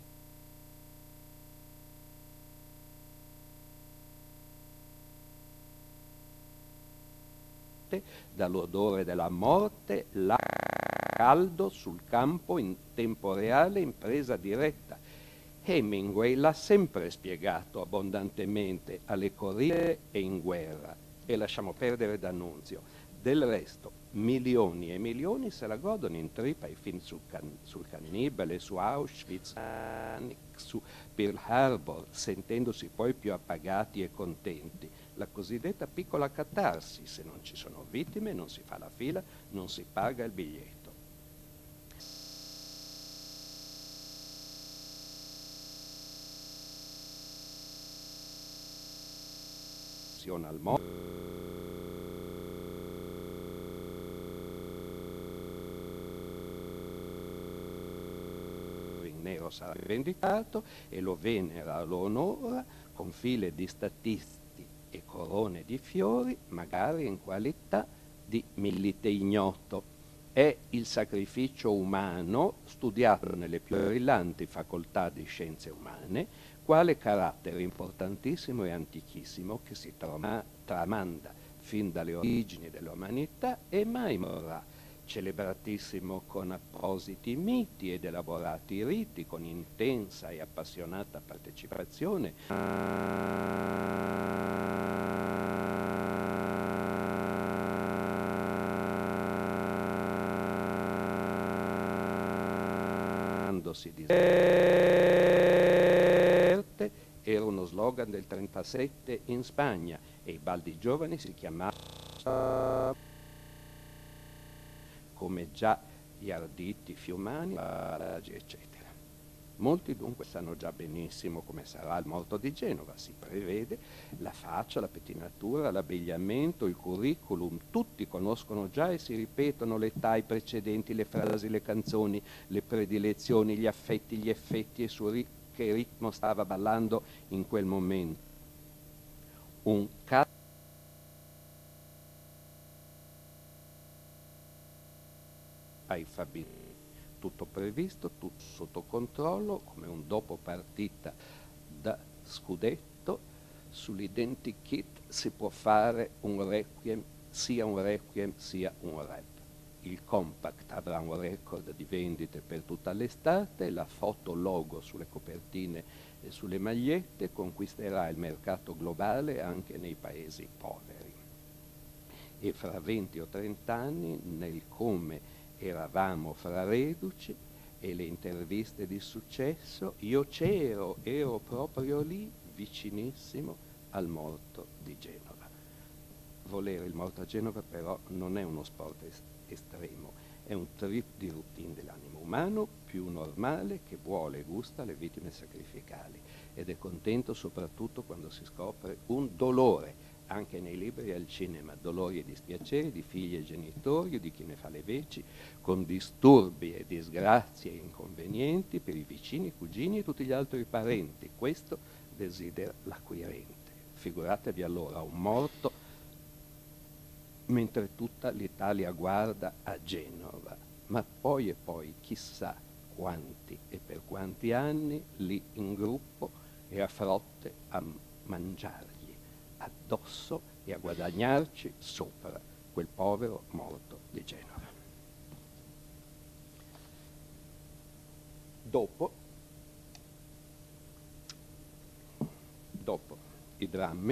Dall'odore della morte, là caldo sul campo in tempo reale, in presa diretta. Hemingway l'ha sempre spiegato abbondantemente alle corride e in guerra, e lasciamo perdere D'Annunzio. Del resto, milioni e milioni se la godono in trippa i film sul, can sul cannibale, su Auschwitz, su Pearl Harbor, sentendosi poi più appagati e contenti. La cosiddetta piccola catarsi: se non ci sono vittime non si fa la fila, non si paga il biglietto. Al mondo in nero sarà rivendicato e lo venera, lo onora con file di statisti e corone di fiori, magari in qualità di milite ignoto. È il sacrificio umano, studiato nelle più brillanti facoltà di scienze umane, quale carattere importantissimo e antichissimo che si trama, tramanda fin dalle origini dell'umanità e mai morrà, celebratissimo con appositi miti ed elaborati riti, con intensa e appassionata partecipazione si diserte, era uno slogan del trentasette in Spagna, e i baldi giovani si chiamavano come già gli arditi fiumani, eccetera. Molti dunque sanno già benissimo come sarà il morto di Genova, si prevede la faccia, la pettinatura, l'abbigliamento, il curriculum, tutti conoscono già e si ripetono l'età, i precedenti, le frasi, le canzoni, le predilezioni, gli affetti, gli effetti e su ri che ritmo stava ballando in quel momento. Un caso ai Fabini. Tutto previsto, tutto sotto controllo, come un dopo partita da scudetto. Sull'identikit si può fare un requiem, sia un requiem sia un rap. Il compact avrà un record di vendite per tutta l'estate, la foto logo sulle copertine e sulle magliette conquisterà il mercato globale anche nei paesi poveri. E fra venti o trenta anni, nel come eravamo fra reduci e le interviste di successo, io c'ero, ero proprio lì, vicinissimo al morto di Genova. Volere il morto a Genova però non è uno sport est estremo, è un trip di routine dell'animo umano più normale, che vuole e gusta le vittime sacrificali ed è contento soprattutto quando si scopre un dolore, anche nei libri e al cinema, dolori e dispiaceri di figli e genitori, di chi ne fa le veci, con disturbi e disgrazie e inconvenienti per i vicini, cugini e tutti gli altri parenti. Questo desidera l'acquirente. Figuratevi allora un morto mentre tutta l'Italia guarda a Genova, ma poi e poi chissà quanti e per quanti anni lì in gruppo e a frotte a mangiargli addosso e a guadagnarci sopra quel povero morto di Genova. Dopo, dopo i drammi,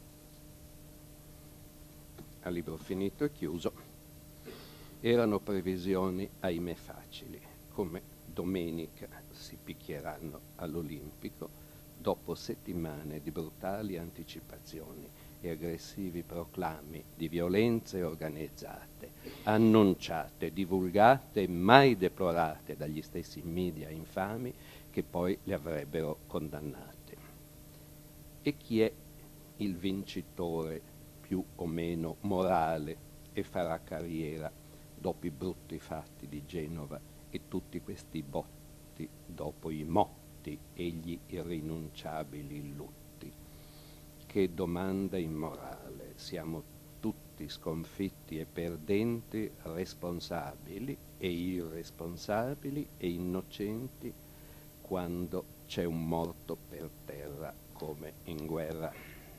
a libro finito e chiuso, erano previsioni ahimè facili, come domenica si picchieranno all'Olimpico, dopo settimane di brutali anticipazioni e aggressivi proclami di violenze organizzate, annunciate, divulgate e mai deplorate dagli stessi media infami che poi le avrebbero condannate. E chi è il vincitore più o meno morale e farà carriera dopo i brutti fatti di Genova e tutti questi botti dopo i motti e gli irrinunciabili lutti. Che domanda immorale, siamo tutti sconfitti e perdenti, responsabili e irresponsabili e innocenti quando c'è un morto per terra come in guerra.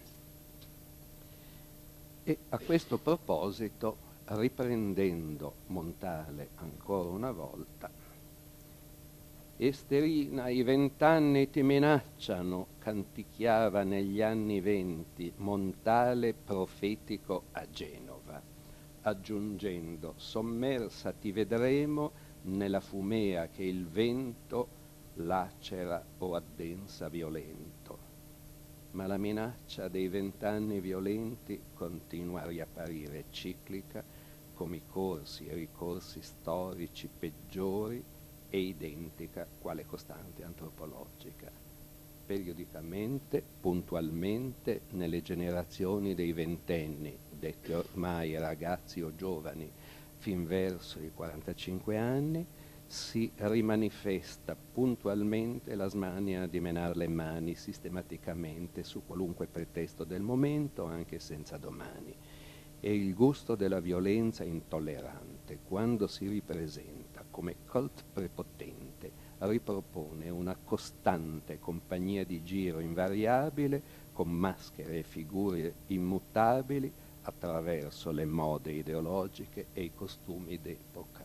E a questo proposito, riprendendo Montale ancora una volta, Esterina, i vent'anni ti minacciano, canticchiava negli anni venti Montale profetico a Genova, aggiungendo: sommersa ti vedremo nella fumea che il vento lacera o addensa violento. Ma la minaccia dei vent'anni violenti continua a riapparire ciclica come i corsi e ricorsi storici peggiori e identica quale costante antropologica. Periodicamente, puntualmente, nelle generazioni dei ventenni, detti ormai ragazzi o giovani, fin verso i quarantacinque anni, si rimanifesta puntualmente la smania di menar le mani sistematicamente su qualunque pretesto del momento, anche senza domani. E il gusto della violenza intollerante, quando si ripresenta come cult prepotente, ripropone una costante compagnia di giro invariabile con maschere e figure immutabili attraverso le mode ideologiche e i costumi d'epoca.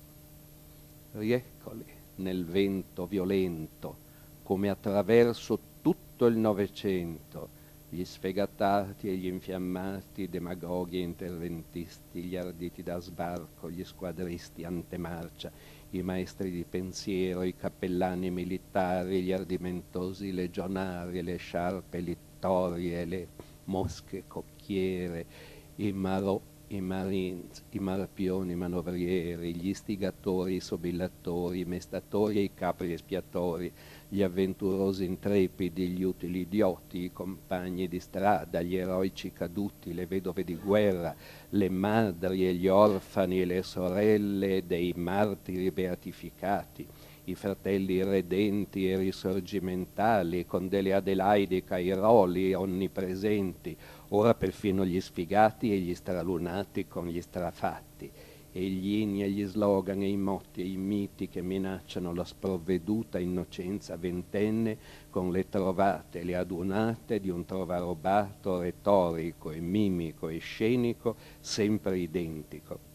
Rieccoli nel vento violento, come attraverso tutto il Novecento, gli sfegatati e gli infiammati demagoghi e interventisti, gli arditi da sbarco, gli squadristi antemarcia, i maestri di pensiero, i cappellani militari, gli ardimentosi legionari, le sciarpe littorie, le mosche cocchiere, i marò, i marines, i marpioni manovrieri, gli istigatori, i sobillatori, i mestatori e i capri espiatori, gli avventurosi intrepidi, gli utili idioti, i compagni di strada, gli eroici caduti, le vedove di guerra, le madri e gli orfani e le sorelle dei martiri beatificati, i fratelli redenti e risorgimentali, con delle Adelaide Cairoli onnipresenti, ora perfino gli sfigati e gli stralunati con gli strafatti, e gli inni e gli slogan e i motti e i miti che minacciano la sprovveduta innocenza ventenne con le trovate, le adunate di un trovarobato retorico e mimico e scenico sempre identico.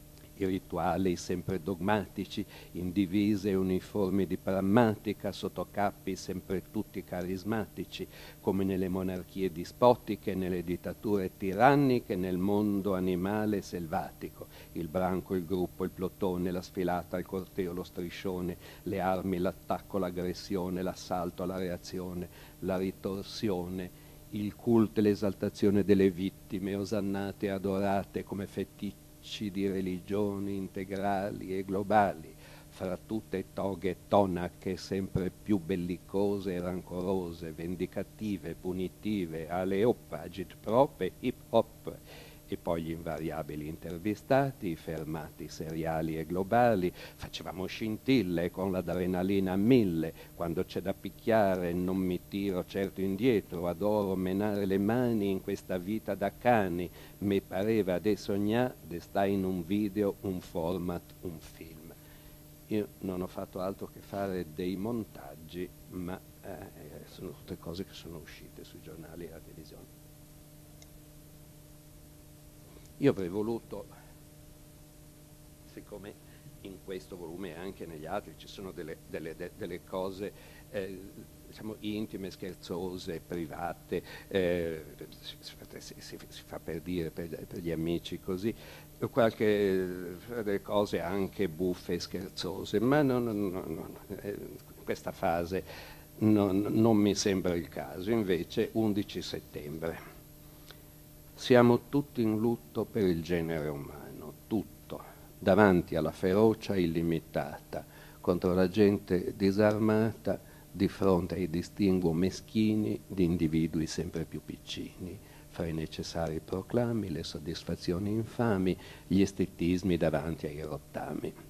I rituali sempre dogmatici, in divise uniformi di prammatica, sotto cappi sempre tutti carismatici, come nelle monarchie dispotiche, nelle dittature tiranniche, nel mondo animale selvatico. Il branco, il gruppo, il plotone, la sfilata, il corteo, lo striscione, le armi, l'attacco, l'aggressione, l'assalto, la reazione, la ritorsione, il culto e l'esaltazione delle vittime, osannate e adorate come feticci di religioni integrali e globali, fra tutte toghe tonache sempre più bellicose e rancorose, vendicative, punitive, aleop, agitprop e hip hop, e poi gli invariabili intervistati, fermati seriali e globali. Facevamo scintille con l'adrenalina a mille, quando c'è da picchiare non mi tiro certo indietro, adoro menare le mani in questa vita da cani, mi pareva de sognare de sta in un video, un format, un film. Io non ho fatto altro che fare dei montaggi, ma eh, sono tutte cose che sono uscite sui giornali e alla televisione. Io avrei voluto, siccome in questo volume e anche negli altri ci sono delle, delle, de, delle cose eh, diciamo intime, scherzose, private, eh, si, si, si fa per dire per, per gli amici così, qualche delle cose anche buffe e scherzose, ma non, non, non, eh, in questa fase non, non mi sembra il caso. Invece undici settembre. Siamo tutti in lutto per il genere umano, tutto, davanti alla ferocia illimitata, contro la gente disarmata, di fronte ai distinguo meschini di individui sempre più piccini, fra i necessari proclami, le soddisfazioni infami, gli estetismi davanti ai rottami.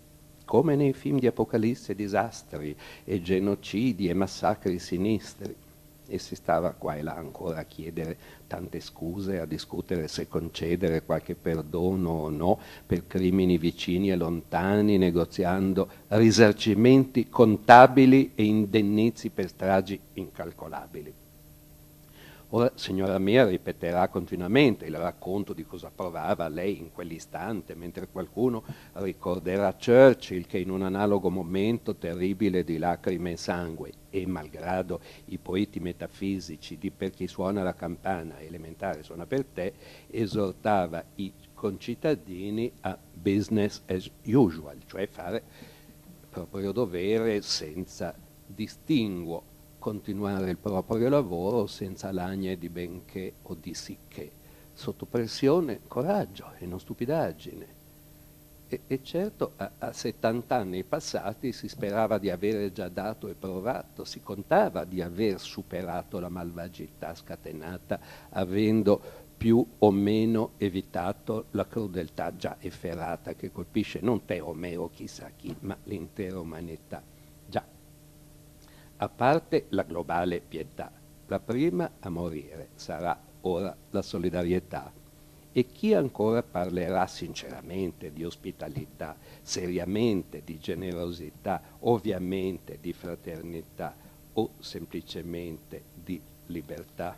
come nei film di apocalisse e disastri, e genocidi e massacri sinistri. E si stava qua e là ancora a chiedere tante scuse, a discutere se concedere qualche perdono o no per crimini vicini e lontani, negoziando risarcimenti contabili e indennizi per stragi incalcolabili. Ora, signora mia, ripeterà continuamente il racconto di cosa provava lei in quell'istante, mentre qualcuno ricorderà Churchill che in un analogo momento terribile di lacrime e sangue, e malgrado i poeti metafisici di Per chi suona la campana, elementare suona per te, esortava i concittadini a business as usual, cioè fare il proprio dovere senza distinguo, continuare il proprio lavoro senza lagne di benché o di sicché, sotto pressione, coraggio e non stupidaggine. E, e certo a, a settanta anni passati si sperava di avere già dato e provato, si contava di aver superato la malvagità scatenata, avendo più o meno evitato la crudeltà già efferata che colpisce non te o me o chissà chi, ma l'intera umanità. Già, a parte la globale pietà, la prima a morire sarà ora la solidarietà. E chi ancora parlerà sinceramente di ospitalità, seriamente di generosità, ovviamente di fraternità o semplicemente di libertà?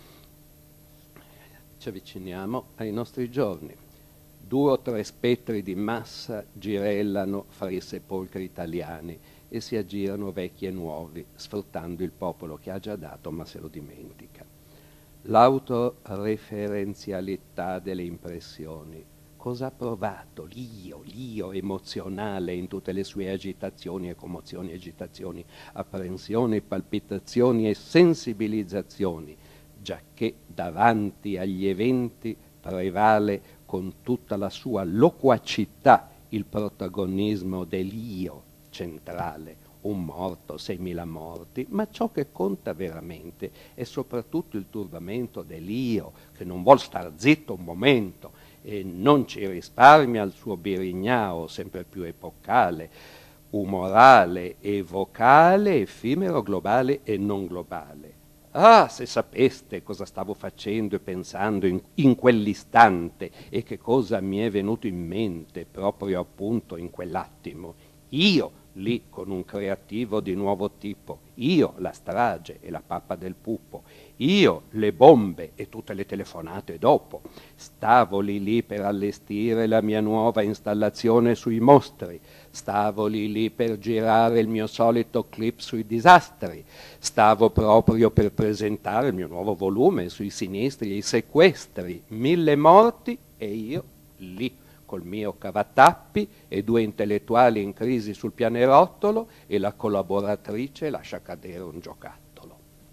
Ci avviciniamo ai nostri giorni. Due o tre spettri di massa girellano fra i sepolcri italiani e si aggirano vecchi e nuovi, sfruttando il popolo che ha già dato ma se lo dimentica. L'autoreferenzialità delle impressioni. Cosa ha provato l'io, l'io emozionale in tutte le sue agitazioni e commozioni, agitazioni, apprensioni, palpitazioni e sensibilizzazioni, giacché davanti agli eventi prevale con tutta la sua loquacità il protagonismo dell'io centrale, un morto, seimila morti, ma ciò che conta veramente è soprattutto il turbamento dell'io, che non vuol star zitto un momento e non ci risparmia il suo birignao sempre più epocale, umorale e vocale, effimero, globale e non globale. Ah, se sapeste cosa stavo facendo e pensando in, in quell'istante e che cosa mi è venuto in mente proprio appunto in quell'attimo. Io lì con un creativo di nuovo tipo, io la strage e la pappa del pupo, io le bombe e tutte le telefonate dopo, stavo lì lì per allestire la mia nuova installazione sui mostri, stavo lì lì per girare il mio solito clip sui disastri, stavo proprio per presentare il mio nuovo volume sui sinistri e i sequestri, mille morti e io lì col mio cavatappi e due intellettuali in crisi sul pianerottolo e la collaboratrice lascia cadere un giocattolo.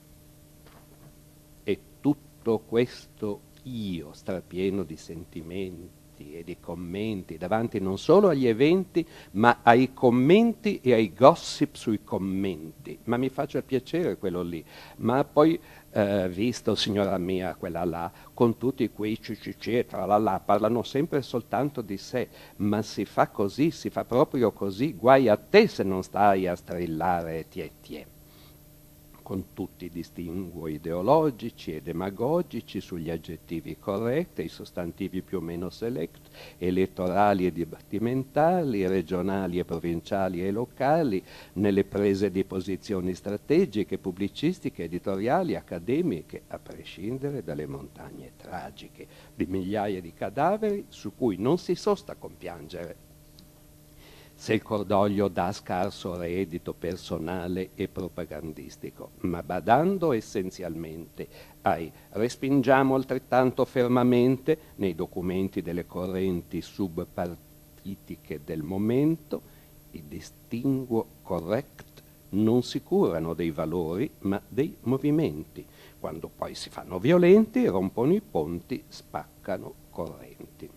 E tutto questo io strapieno di sentimenti e di commenti davanti non solo agli eventi ma ai commenti e ai gossip sui commenti, ma mi faccia piacere quello lì, ma poi eh, visto signora mia quella là con tutti quei cicc e tralala parlano sempre soltanto di sé, ma si fa così, si fa proprio così, guai a te se non stai a strillare tie tie, con tutti i distinguo ideologici e demagogici sugli aggettivi corretti, i sostantivi più o meno select, elettorali e dibattimentali, regionali e provinciali e locali, nelle prese di posizioni strategiche, pubblicistiche, editoriali, accademiche, a prescindere dalle montagne tragiche di migliaia di cadaveri su cui non si sosta a compiangere. Se il cordoglio dà scarso reddito personale e propagandistico, ma badando essenzialmente ai respingiamo altrettanto fermamente nei documenti delle correnti subpartitiche del momento, i distinguo correct non si curano dei valori ma dei movimenti. Quando poi si fanno violenti, rompono i ponti, spaccano correnti.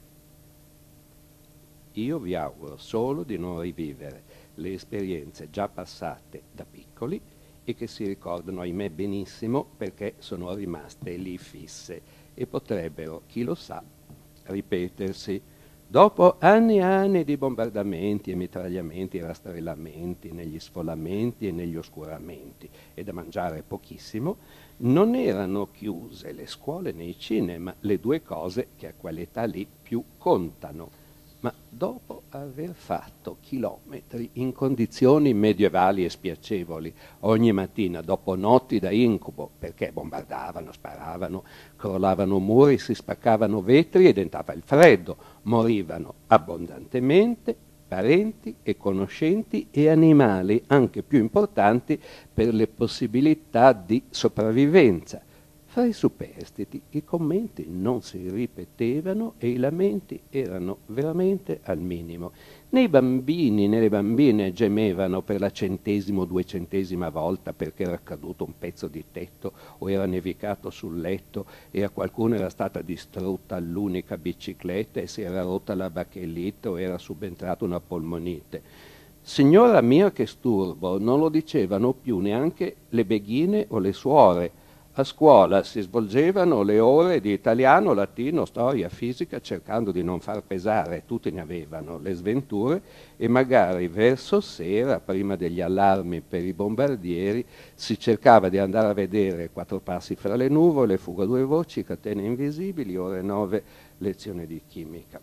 Io vi auguro solo di non rivivere le esperienze già passate da piccoli e che si ricordano, ahimè, benissimo perché sono rimaste lì fisse e potrebbero, chi lo sa, ripetersi. Dopo anni e anni di bombardamenti e mitragliamenti e rastrellamenti negli sfolamenti e negli oscuramenti e da mangiare pochissimo, non erano chiuse le scuole né i cinema, le due cose che a quell'età lì più contano. Ma dopo aver fatto chilometri in condizioni medievali e spiacevoli, ogni mattina dopo notti da incubo, perché bombardavano, sparavano, crollavano muri, si spaccavano vetri ed entrava il freddo, morivano abbondantemente parenti e conoscenti e animali, anche più importanti per le possibilità di sopravvivenza. Fra i superstiti i commenti non si ripetevano e i lamenti erano veramente al minimo. Né i bambini né le bambine gemevano per la centesima o duecentesima volta perché era caduto un pezzo di tetto o era nevicato sul letto e a qualcuno era stata distrutta l'unica bicicletta e si era rotta la bacchellite o era subentrata una polmonite. Signora mia che sturbo, non lo dicevano più neanche le beghine o le suore. A scuola si svolgevano le ore di italiano, latino, storia, fisica, cercando di non far pesare, tutti ne avevano le sventure, e magari verso sera, prima degli allarmi per i bombardieri, si cercava di andare a vedere Quattro passi fra le nuvole, Fuga a due voci, Catene invisibili, ore nove, lezione di chimica.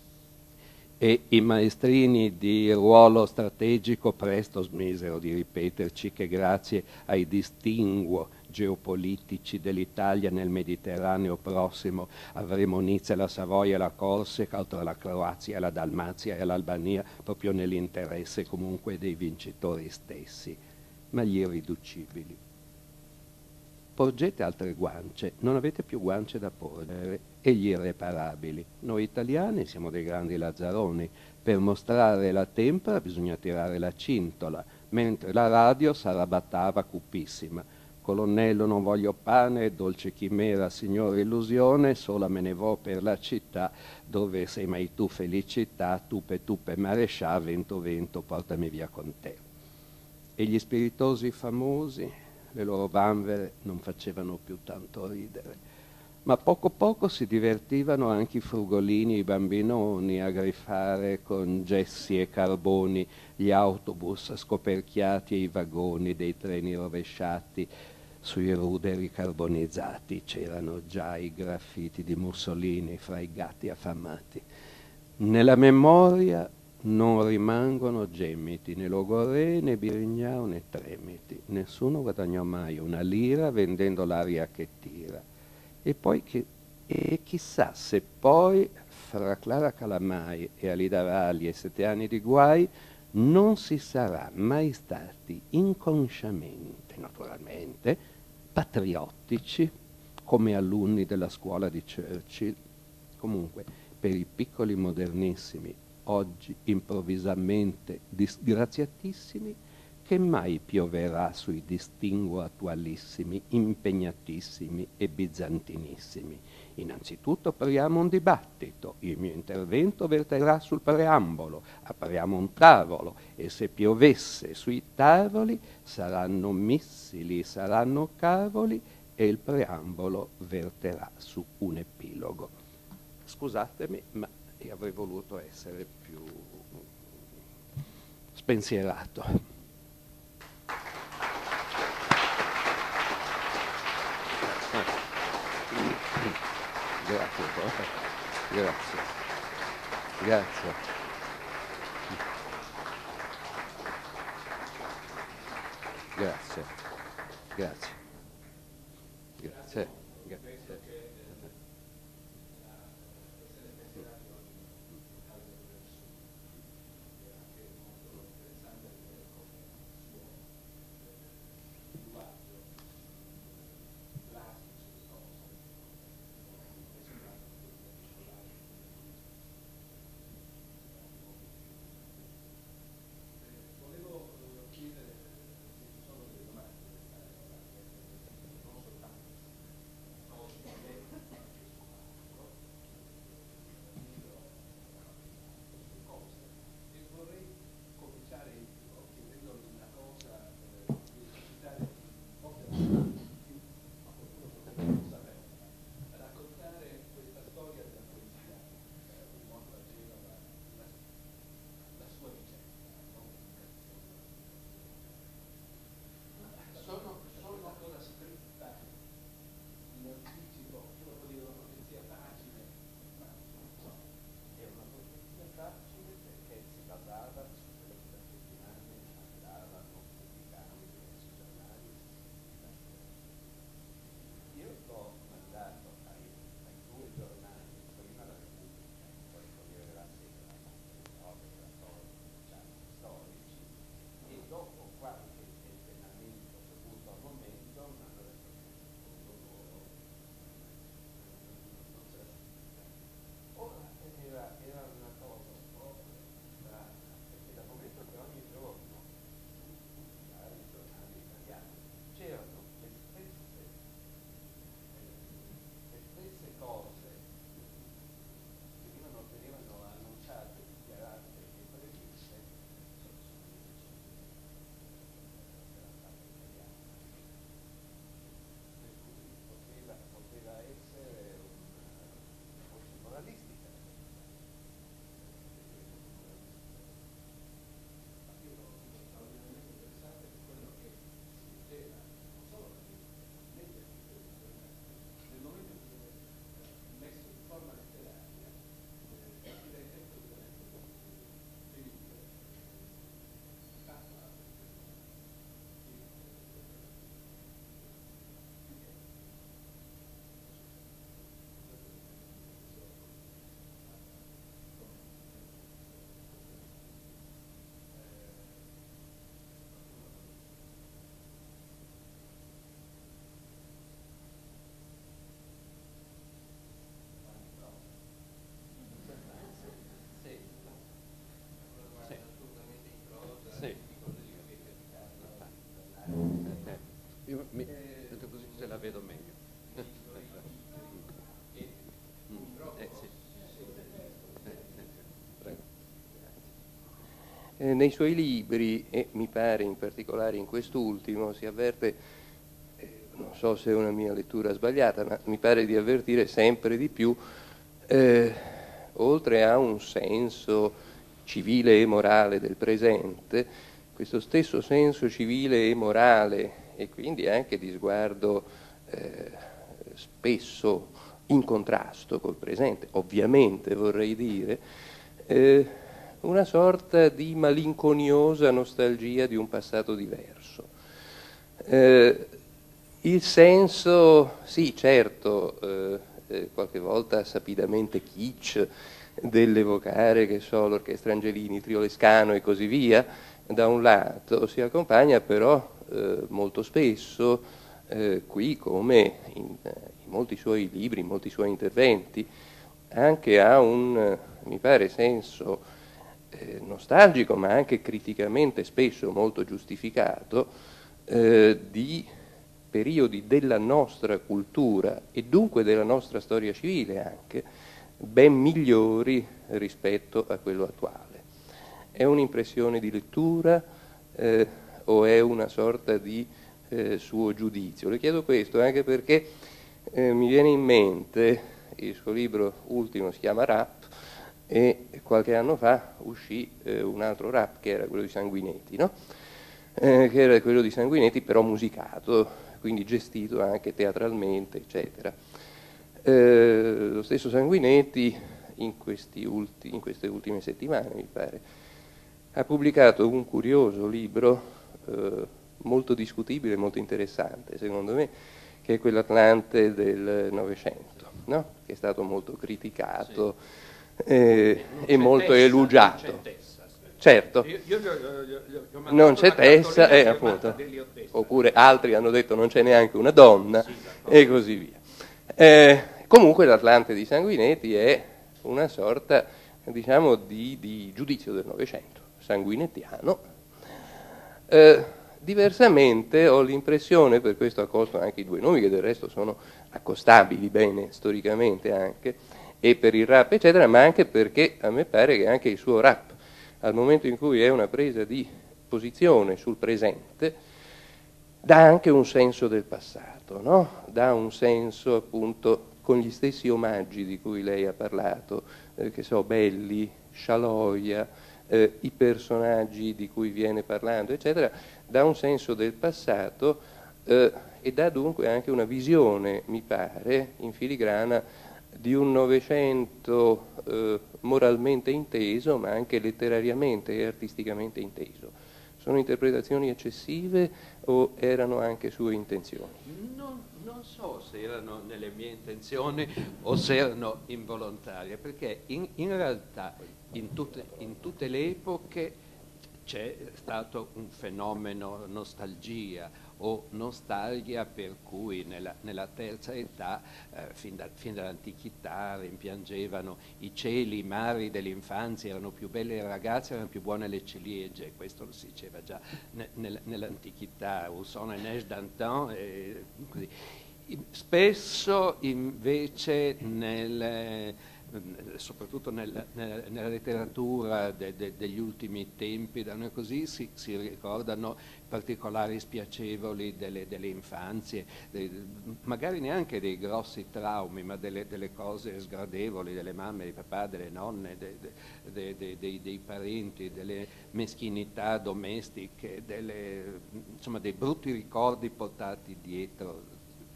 E i maestrini di ruolo strategico presto smisero di ripeterci che grazie ai distinguo geopolitici dell'Italia nel Mediterraneo prossimo avremo Nizza, la Savoia, la Corsica, oltre alla Croazia, la Dalmazia e l'Albania, proprio nell'interesse comunque dei vincitori stessi, ma gli irriducibili. Porgete altre guance, non avete più guance da porgere, e gli irreparabili. Noi italiani siamo dei grandi lazzaroni, per mostrare la tempra bisogna tirare la cintola, mentre la radio s'arrabattava cupissima. Colonnello non voglio pane, dolce chimera, signore illusione, sola me ne vo per la città, dove sei mai tu felicità, tupe tupe marescià, vento vento, portami via con te. E gli spiritosi famosi, le loro vanvere non facevano più tanto ridere, ma poco poco si divertivano anche i frugolini, i bambinoni a grifare con gessi e carboni gli autobus scoperchiati e i vagoni dei treni rovesciati. Sui ruderi carbonizzati c'erano già i graffiti di Mussolini fra i gatti affamati. Nella memoria non rimangono gemiti, né Logorè, né Birignao, né Tremiti. Nessuno guadagnò mai una lira vendendo l'aria che tira. E poi chi, e chissà se poi, fra Clara Calamai e Alida Valli e Sette anni di guai, non si sarà mai stati inconsciamente, naturalmente, patriottici come alunni della scuola di Churchill. Comunque, per i piccoli modernissimi, oggi improvvisamente disgraziatissimi, che mai pioverà sui distinguo attualissimi, impegnatissimi e bizantinissimi. Innanzitutto apriamo un dibattito, il mio intervento verterà sul preambolo, apriamo un tavolo e se piovesse sui tavoli saranno missili, saranno cavoli e il preambolo verterà su un epilogo. Scusatemi, ma io avrei voluto essere più spensierato. Grazie, grazie, grazie. Grazie, grazie, grazie, grazie. vedo meglio. Eh, sì. Prego. Eh, nei suoi libri, e mi pare in particolare in quest'ultimo, si avverte, eh, non so se è una mia lettura sbagliata, ma mi pare di avvertire sempre di più, eh, oltre a un senso civile e morale del presente, questo stesso senso civile e morale, e quindi anche di sguardo eh, spesso in contrasto col presente, ovviamente vorrei dire, eh, una sorta di malinconiosa nostalgia di un passato diverso. Eh, il senso, sì, certo, eh, eh, qualche volta sapidamente kitsch, dell'evocare, che so, l'orchestra Angelini, il trio Lescano e così via, da un lato, si accompagna però eh, molto spesso, eh, qui come in, in molti suoi libri, in molti suoi interventi, anche a un, mi pare, senso eh, nostalgico, ma anche criticamente spesso molto giustificato, eh, di periodi della nostra cultura e dunque della nostra storia civile anche, ben migliori rispetto a quello attuale. È un'impressione di lettura eh, o è una sorta di eh, suo giudizio? Le chiedo questo anche perché eh, mi viene in mente, il suo libro ultimo si chiama Rap, e qualche anno fa uscì eh, un altro rap che era quello di Sanguinetti, no? eh, che era quello di Sanguinetti però musicato, quindi gestito anche teatralmente, eccetera. Eh, lo stesso Sanguinetti in, questi ulti, in queste ultime settimane, mi pare, ha pubblicato un curioso libro eh, molto discutibile, molto interessante, secondo me, che è quell'Atlante del Novecento, no? Che è stato molto criticato sì. eh, e molto tessa, elogiato. Non c'è tessa, certo, io, io, io, io, io non c'è tessa, eh, appunto. Oppure altri hanno detto non c'è neanche una donna, sì, e così via. Eh, comunque l'Atlante di Sanguinetti è una sorta, diciamo, di, di giudizio del Novecento, sanguinettiano. Eh, diversamente ho l'impressione, per questo accosto anche i due nomi, che del resto sono accostabili bene storicamente anche, e per il rap eccetera, ma anche perché a me pare che anche il suo rap, al momento in cui è una presa di posizione sul presente, dà anche un senso del passato, no? Dà un senso appunto con gli stessi omaggi di cui lei ha parlato, eh, che so, Belli, Scialoia, eh, i personaggi di cui viene parlando, eccetera, dà un senso del passato eh, e dà dunque anche una visione, mi pare, in filigrana, di un Novecento eh, moralmente inteso, ma anche letterariamente e artisticamente inteso. Sono interpretazioni eccessive o erano anche sue intenzioni? Non, non so se erano nelle mie intenzioni o se erano involontarie, perché in, in realtà in tutte, in tutte le epoche c'è stato un fenomeno nostalgia o nostalgia per cui nella, nella terza età, eh, fin, da, fin dall'antichità, rimpiangevano i cieli, i mari dell'infanzia, erano più belle le ragazze, erano più buone le ciliegie, questo lo si diceva già ne, nel, nell'antichità, où sont les neiges d'antan, e così. Spesso invece nel, soprattutto nel, nel, nella letteratura de, de, degli ultimi tempi, da noi così, si, si ricordano particolari spiacevoli delle, delle infanzie, dei, magari neanche dei grossi traumi, ma delle, delle cose sgradevoli delle mamme, dei papà, delle nonne, de, de, de, de, dei parenti, delle meschinità domestiche, delle, insomma dei brutti ricordi portati dietro.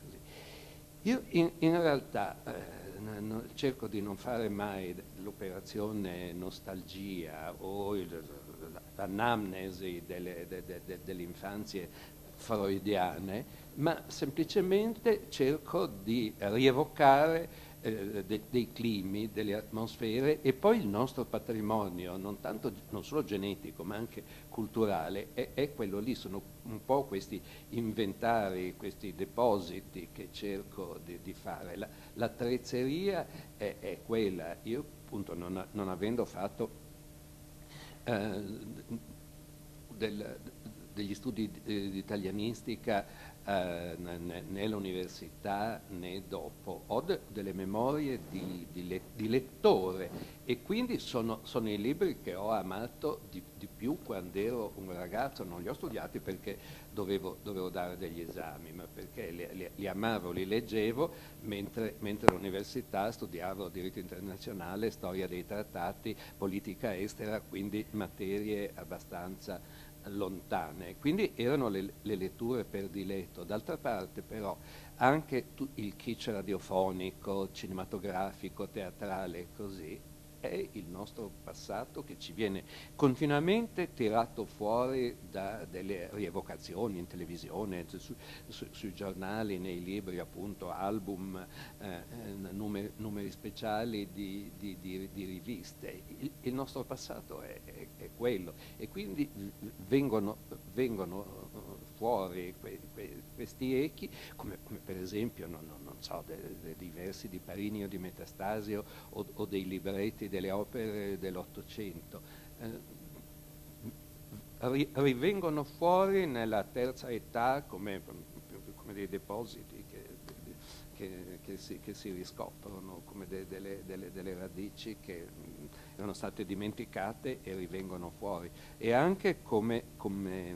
Io in, in realtà eh, no, cerco di non fare mai l'operazione nostalgia o il, l'anamnesi delle, de, de, de, delle infanzie freudiane, ma semplicemente cerco di rievocare eh, de, dei climi, delle atmosfere e poi il nostro patrimonio, non, tanto, non solo genetico ma anche culturale, è, è quello lì, sono un po' questi inventari, questi depositi che cerco di, di fare. La, l'attrezzeria è, è quella, io appunto non, non avendo fatto eh, del, degli studi di, di italianistica eh, né all'università né dopo. Ho de delle memorie di, di, le di lettore e quindi sono, sono i libri che ho amato di, di più quando ero un ragazzo. Non li ho studiati perché dovevo, dovevo dare degli esami, ma perché li, li, li amavo, li leggevo, mentre, mentre all'università studiavo diritto internazionale, storia dei trattati, politica estera, quindi materie abbastanza lontane. Quindi erano le, le letture per diletto. D'altra parte però anche il kitsch radiofonico, cinematografico, teatrale, così, è il nostro passato che ci viene continuamente tirato fuori da delle rievocazioni in televisione, su, su, sui giornali, nei libri, appunto, album, eh, numeri, numeri speciali di, di, di, di riviste. Il, il nostro passato è, è, è quello e quindi vengono, vengono fuori que, que, questi echi, come, come per esempio, non, non, non so, dei versi di Parini o di Metastasio o, o dei libretti delle opere dell'Ottocento. Eh, ri, rivengono fuori nella terza età come, come dei depositi che, che, che, si, che si riscoprono, come de, delle, delle, delle radici che mh, erano state dimenticate e rivengono fuori. E anche come, come,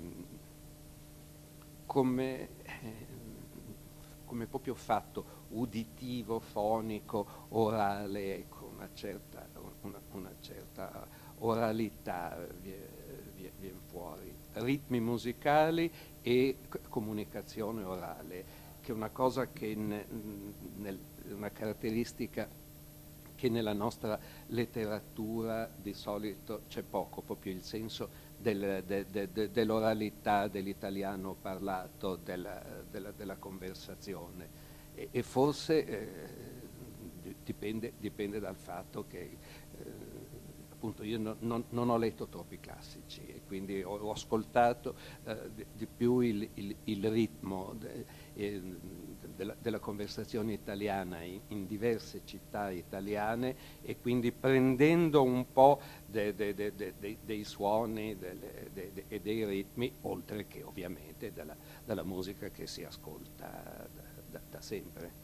come, eh, come proprio fatto uditivo, fonico, orale, ecco, una certa, una, una certa oralità viene, viene fuori, ritmi musicali e comunicazione orale, che è una cosa che, ne, nel, una caratteristica che nella nostra letteratura di solito c'è poco, proprio il senso del, de, de, de, dell'oralità, dell'italiano parlato, della, della, della conversazione. E, e forse eh, dipende, dipende dal fatto che eh, appunto io no, non, non ho letto troppi classici e quindi ho, ho ascoltato eh, di, di più il, il, il ritmo de, eh, della, della conversazione italiana in, in diverse città italiane e quindi prendendo un po' de, de, de, de, de, dei suoni delle, de, de, e dei ritmi, oltre che ovviamente dalla, dalla musica che si ascolta da, da, da sempre.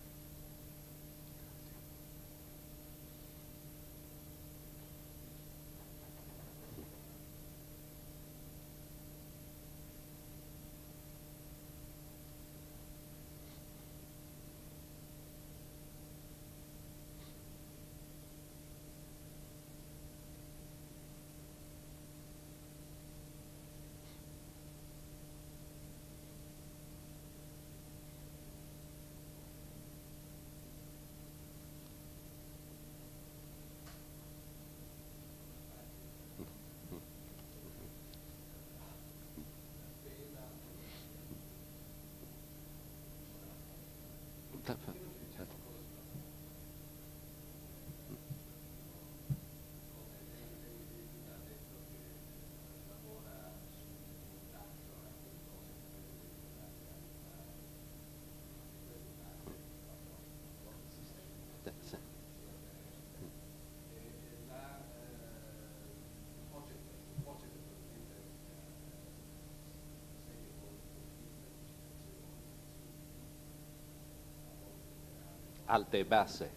Alte e basse.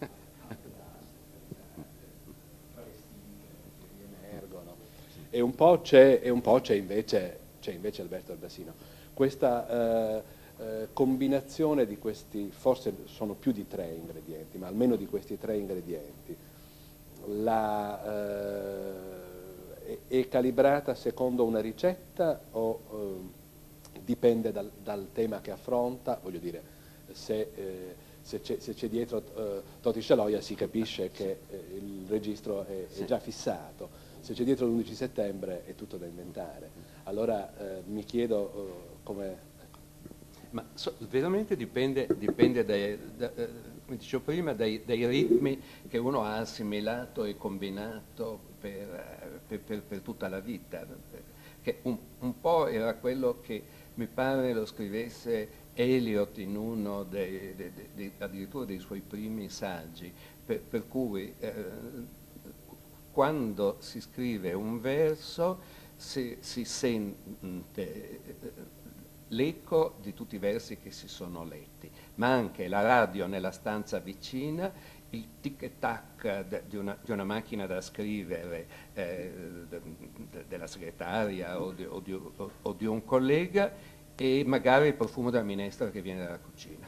Emergono. E un po' c'è invece, invece Alberto Arbasino. Questa eh, eh, combinazione di questi, forse sono più di tre ingredienti, ma almeno di questi tre ingredienti, la, eh, è, è calibrata secondo una ricetta o eh, dipende dal, dal tema che affronta? Voglio dire, se... Eh, se c'è dietro uh, Toti Scialoia si capisce che eh, il registro è, è già fissato, se c'è dietro l'undici settembre è tutto da inventare. Allora eh, mi chiedo uh, come... Ma so, veramente dipende, dipende dai, da, eh, come dicevo prima, dai, dai ritmi che uno ha assimilato e combinato per, per, per, per tutta la vita, che un, un po' era quello che mi pare lo scrivesse Eliot in uno dei, dei, dei, addirittura dei suoi primi saggi, per, per cui eh, quando si scrive un verso si, si sente l'eco di tutti i versi che si sono letti, ma anche la radio nella stanza vicina, il tic-tac di una, di una macchina da scrivere eh, de, de, della segretaria o di, o, di, o, o di un collega, e magari il profumo della minestra che viene dalla cucina.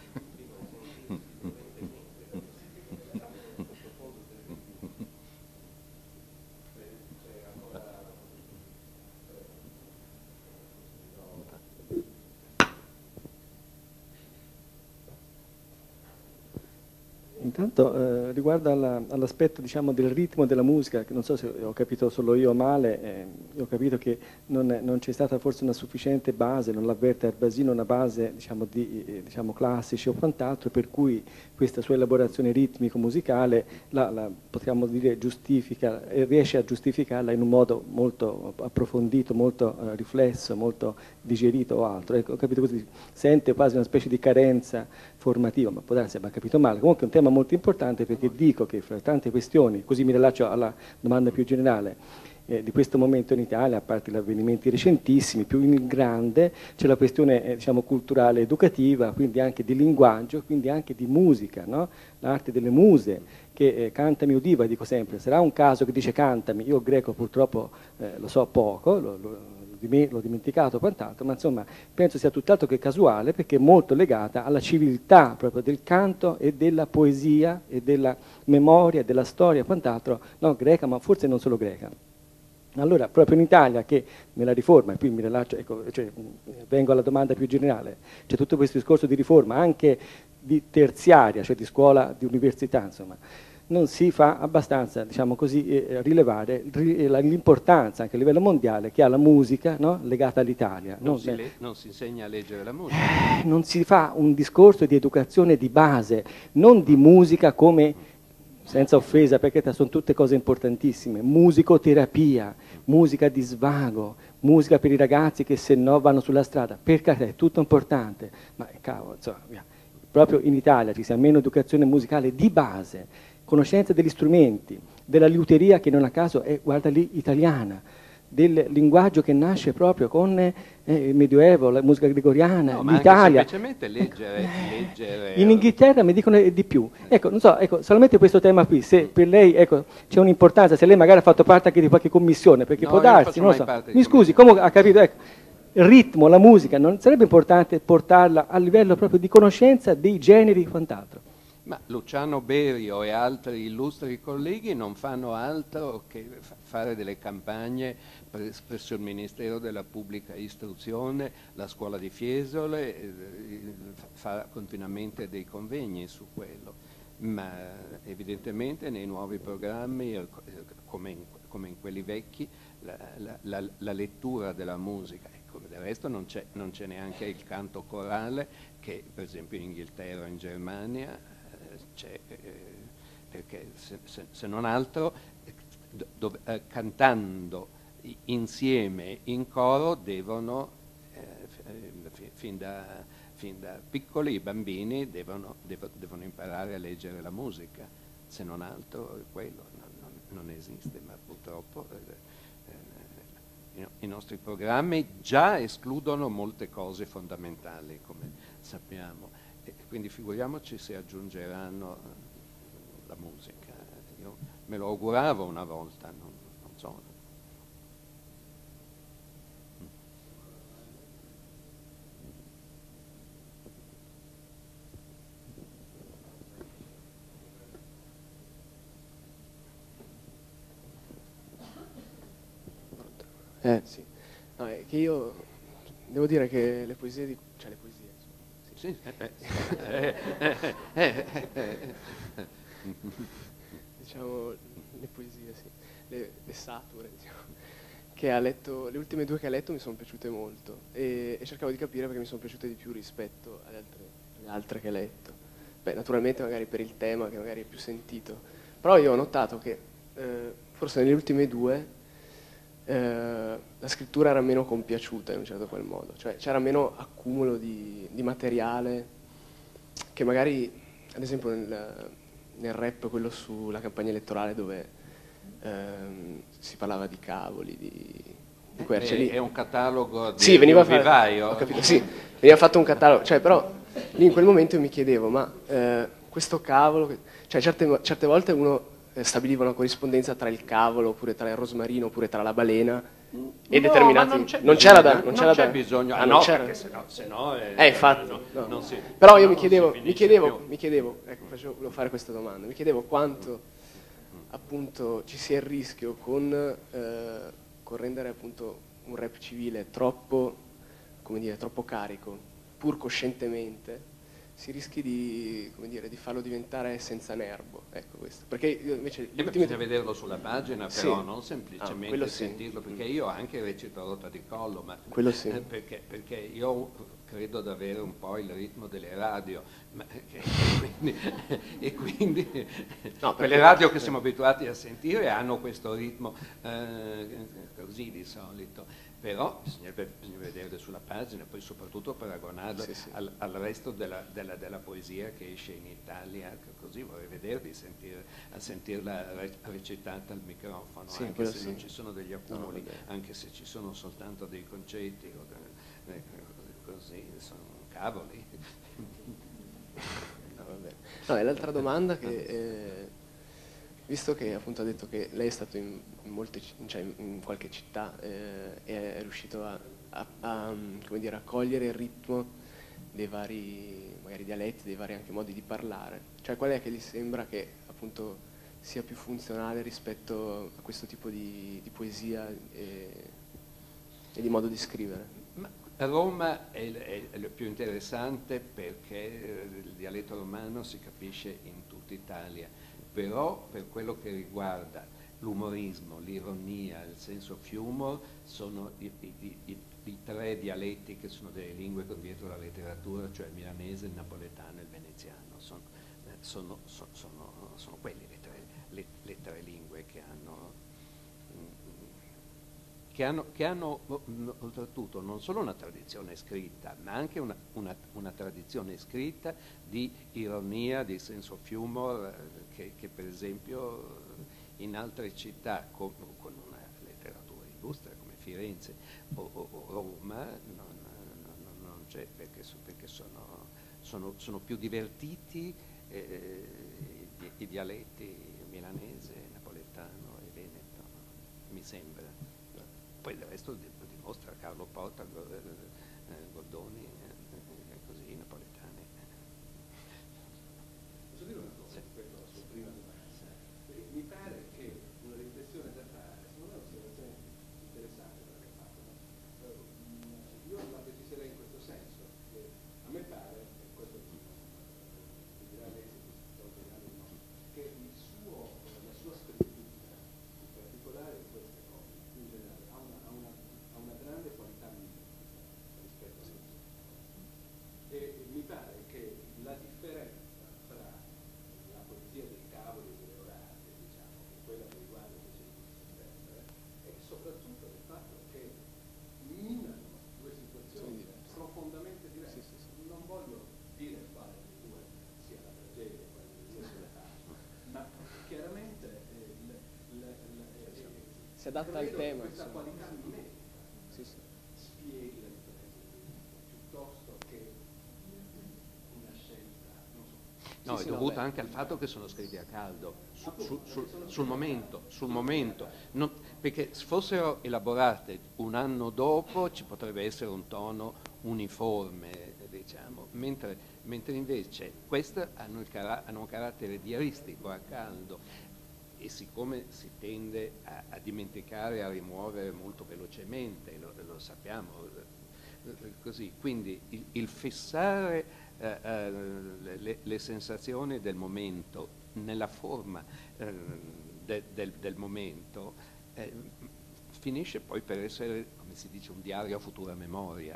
Intanto eh, riguardo alla, all'aspetto diciamo, del ritmo della musica, che non so se ho capito solo io male, eh, io ho capito che non, è, non c'è stata forse una sufficiente base, non l'avverte Arbasino una base diciamo, di eh, diciamo, classici o quant'altro, per cui questa sua elaborazione ritmico-musicale la, la, potremmo dire giustifica, e riesce a giustificarla in un modo molto approfondito, molto eh, riflesso, molto digerito o altro. Ecco, ho capito così, sente quasi una specie di carenza formativa, ma può darsi abbia capito male. Comunque è un tema molto importante, perché dico che fra tante questioni, così mi rilaccio alla domanda più generale eh, di questo momento in Italia, a parte gli avvenimenti recentissimi, più in grande c'è la questione eh, diciamo, culturale educativa, quindi anche di linguaggio, quindi anche di musica, no? L'arte delle muse, che eh, cantami udiva, dico sempre, sarà un caso che dice cantami, io il greco purtroppo eh, lo so poco, lo, lo, l'ho dimenticato quant'altro, ma insomma penso sia tutt'altro che casuale, perché è molto legata alla civiltà proprio del canto e della poesia e della memoria, della storia, quant'altro, no, greca, ma forse non solo greca. Allora, proprio in Italia, che nella riforma, e qui mi rilascio, ecco, cioè, vengo alla domanda più generale, c'è tutto questo discorso di riforma, anche di terziaria, cioè di scuola, di università, insomma, non si fa abbastanza, diciamo così, eh, rilevare l'importanza anche a livello mondiale che ha la musica, no? Legata all'Italia. Non, non, non si insegna a leggere la musica. Eh, non si fa un discorso di educazione di base, non di musica come, senza offesa, perché sono tutte cose importantissime, musicoterapia, musica di svago, musica per i ragazzi che se no vanno sulla strada, per carità è tutto importante, ma cavolo, insomma, via. Proprio in Italia ci sia meno educazione musicale di base, conoscenza degli strumenti, della liuteria che non a caso è, guarda lì, italiana, del linguaggio che nasce proprio con eh, il Medioevo, la musica gregoriana, no, l'Italia. Ma semplicemente leggere, leggere... In Inghilterra mi dicono di più. Ecco, non so, ecco, solamente questo tema qui, se per lei ecco, c'è un'importanza, se lei magari ha fatto parte anche di qualche commissione, perché no, può darsi, non lo so. Mi scusi, come ha capito, ecco, il ritmo, la musica, non sarebbe importante portarla a livello proprio di conoscenza dei generi e quant'altro? Ma Luciano Berio e altri illustri colleghi non fanno altro che fare delle campagne presso il Ministero della Pubblica Istruzione, la scuola di Fiesole, fa continuamente dei convegni su quello, ma evidentemente nei nuovi programmi, come in, come in quelli vecchi, la, la, la, la lettura della musica, ecco, del resto non c'è non c'è neanche il canto corale che per esempio in Inghilterra o in Germania c'è, eh, perché se, se, se non altro dove, eh, cantando insieme in coro devono eh, fin, da, fin da piccoli i bambini devono, devo, devono imparare a leggere la musica, se non altro quello non, non, non esiste, ma purtroppo eh, eh, i, i nostri programmi già escludono molte cose fondamentali, come sappiamo. E quindi figuriamoci se aggiungeranno la musica. Io me lo auguravo una volta, non, non so. Eh sì, no, è che io devo dire che le poesie di... cioè le poesie Sì, eh, eh, eh, eh, diciamo le poesie, sì, le, le sature, diciamo, che ha letto, le ultime due che ha letto mi sono piaciute molto e, e cercavo di capire perché mi sono piaciute di più rispetto alle altre, alle altre che ha letto. Beh, naturalmente magari per il tema che magari è più sentito, però io ho notato che eh, forse nelle ultime due Eh, la scrittura era meno compiaciuta in un certo qual modo, cioè c'era meno accumulo di, di materiale che magari, ad esempio nel, nel rap, quello sulla campagna elettorale dove ehm, si parlava di cavoli, di, di Quercia. È un catalogo di, sì, veniva di un vivaio. Ho capito, sì, veniva fatto un catalogo, cioè però lì in quel momento io mi chiedevo, ma eh, questo cavolo, cioè certe, certe volte uno eh, stabiliva una corrispondenza tra il cavolo, oppure tra il rosmarino, oppure tra la balena, e no, determinati... ma non c'è non bisogno, c'era da... Non non c'era c'è da... bisogno, ah, no, non c'era. perché se no, se no eh, eh, infatti, no, no. non si, però io no, mi chiedevo, mi chiedevo, più. mi chiedevo, ecco, facevo, volevo fare questa domanda, mi chiedevo quanto appunto ci sia il rischio con, eh, con rendere appunto un rap civile troppo, come dire, troppo carico, pur coscientemente, si rischi di, come dire, di farlo diventare senza nervo, ecco questo. Perché io invece E ultime... bisogna vederlo sulla pagina, sì. però non semplicemente ah, sentirlo, sì. perché io anche recito Rotta di collo, ma quello sì. perché, perché io credo di avere un po' il ritmo delle radio, ma, e quindi, e quindi no, quelle radio che siamo abituati a sentire hanno questo ritmo eh, così di solito. Però bisogna, bisogna vederle sulla pagina, poi soprattutto paragonarle sì, sì. al, al resto della, della, della poesia che esce in Italia, così vorrei vederli, sentire, a sentirla recitata al microfono, sì, anche se sì. non ci sono degli accumuli, no, anche se ci sono soltanto dei concetti, o de, de, così, sono cavoli. No, vabbè. No, e l'altra domanda che... Eh, visto che appunto ha detto che lei è stato in, in, molte, cioè in qualche città eh, e è riuscito a, a, a come dire, a cogliere il ritmo dei vari magari dialetti, dei vari anche modi di parlare, cioè qual è che gli sembra che appunto sia più funzionale rispetto a questo tipo di, di poesia e, e di modo di scrivere? Ma Roma è, è, è il più interessante perché il dialetto romano si capisce in tutta Italia. Però per quello che riguarda l'umorismo, l'ironia, il sense of humor, sono i, i, i, i tre dialetti che sono delle lingue che dietro la letteratura, cioè il milanese, il napoletano e il veneziano. Sono, sono, sono, sono, sono quelli le tre, le, le tre lingue che hanno, che hanno, che hanno oltretutto non solo una tradizione scritta, ma anche una, una, una tradizione scritta di ironia, di sense of humor, che, che per esempio in altre città con, con una letteratura illustre come Firenze o, o, o Roma non, non, non c'è, perché, perché sono, sono, sono più divertiti eh, i, i dialetti milanese, napoletano e veneto, mi sembra. Poi il resto dimostra Carlo Porta, Goldoni, così, napoletani. Posso dire una cosa rispetto alla sua prima domanda? Mi pare che una riflessione da fare, secondo me è un'osservazione interessante quella che ha fatto. Io la preciserei in questo senso, che a me pare, e questo dirà lei se no, che il suo, la sua scrittura, in particolare in queste cose, in generale, ha una, ha una, ha una grande qualità mimetica rispetto a questo. E mi pare che la differenza tra la poesia dei cavoli e delle orate, diciamo, che è quella che riguarda invece il Silvestre, è soprattutto il fatto che minano due situazioni profondamente diverse. Sì, sì, sì. Non voglio dire quale delle due sia la tragedia e quale delle due sia la calma, ma chiaramente eh, il, il, il, eh, si adatta al tema. Questa insomma. qualità mimetica sì, sì. spieghi la differenza di lingue, piuttosto che una scelta, non so. No, sì, è sì, dovuta no, anche al fatto che sono scritti a caldo, su, su, su, sul momento, sul momento. Non, perché se fossero elaborate un anno dopo ci potrebbe essere un tono uniforme, diciamo, mentre, mentre invece queste hanno, il cara- hanno un carattere diaristico a caldo e siccome si tende a, a dimenticare, a rimuovere molto velocemente, lo, lo sappiamo, così, quindi il, il fissare Eh, eh, le, le sensazioni del momento nella forma eh, de, del, del momento eh, finisce poi per essere, come si dice, un diario a futura memoria.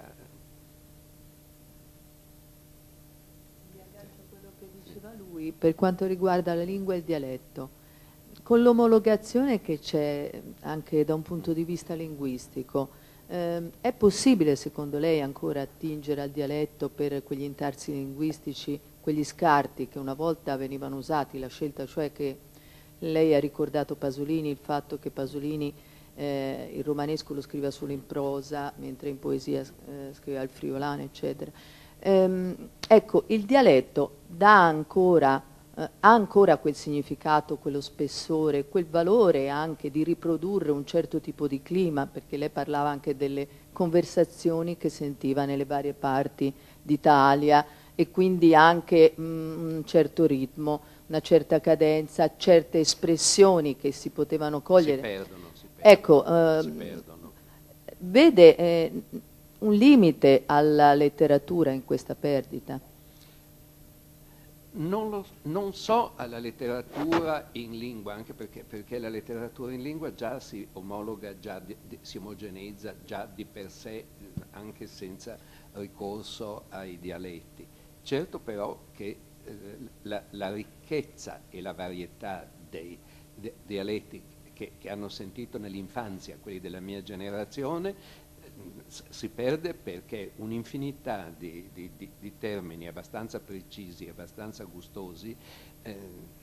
Mi aggancio a quello che diceva lui per quanto riguarda la lingua e il dialetto. Con l'omologazione che c'è anche da un punto di vista linguistico, Eh, è possibile secondo lei ancora attingere al dialetto per quegli intarsi linguistici, quegli scarti che una volta venivano usati, la scelta cioè che lei ha ricordato Pasolini, il fatto che Pasolini eh, il romanesco lo scriveva solo in prosa, mentre in poesia eh, scriveva il friulano, eccetera. Ehm, ecco, il dialetto dà ancora, eh, ha ancora quel significato, quello spessore, quel valore anche di riprodurre un certo tipo di clima, perché lei parlava anche delle conversazioni che sentiva nelle varie parti d'Italia e quindi anche mh, un certo ritmo, una certa cadenza, certe espressioni che si potevano cogliere. Si perdono, si perdono. Ecco, ehm, si perdono. vede eh, un limite alla letteratura in questa perdita? Non, lo, non so alla letteratura in lingua, anche perché, perché la letteratura in lingua già si omologa, già di, di, si omogeneizza già di per sé, anche senza ricorso ai dialetti. Certo però che eh, la, la ricchezza e la varietà dei de, dialetti che, che hanno sentito nell'infanzia, quelli della mia generazione, si perde perché un'infinità di, di, di, di termini abbastanza precisi, abbastanza gustosi, eh,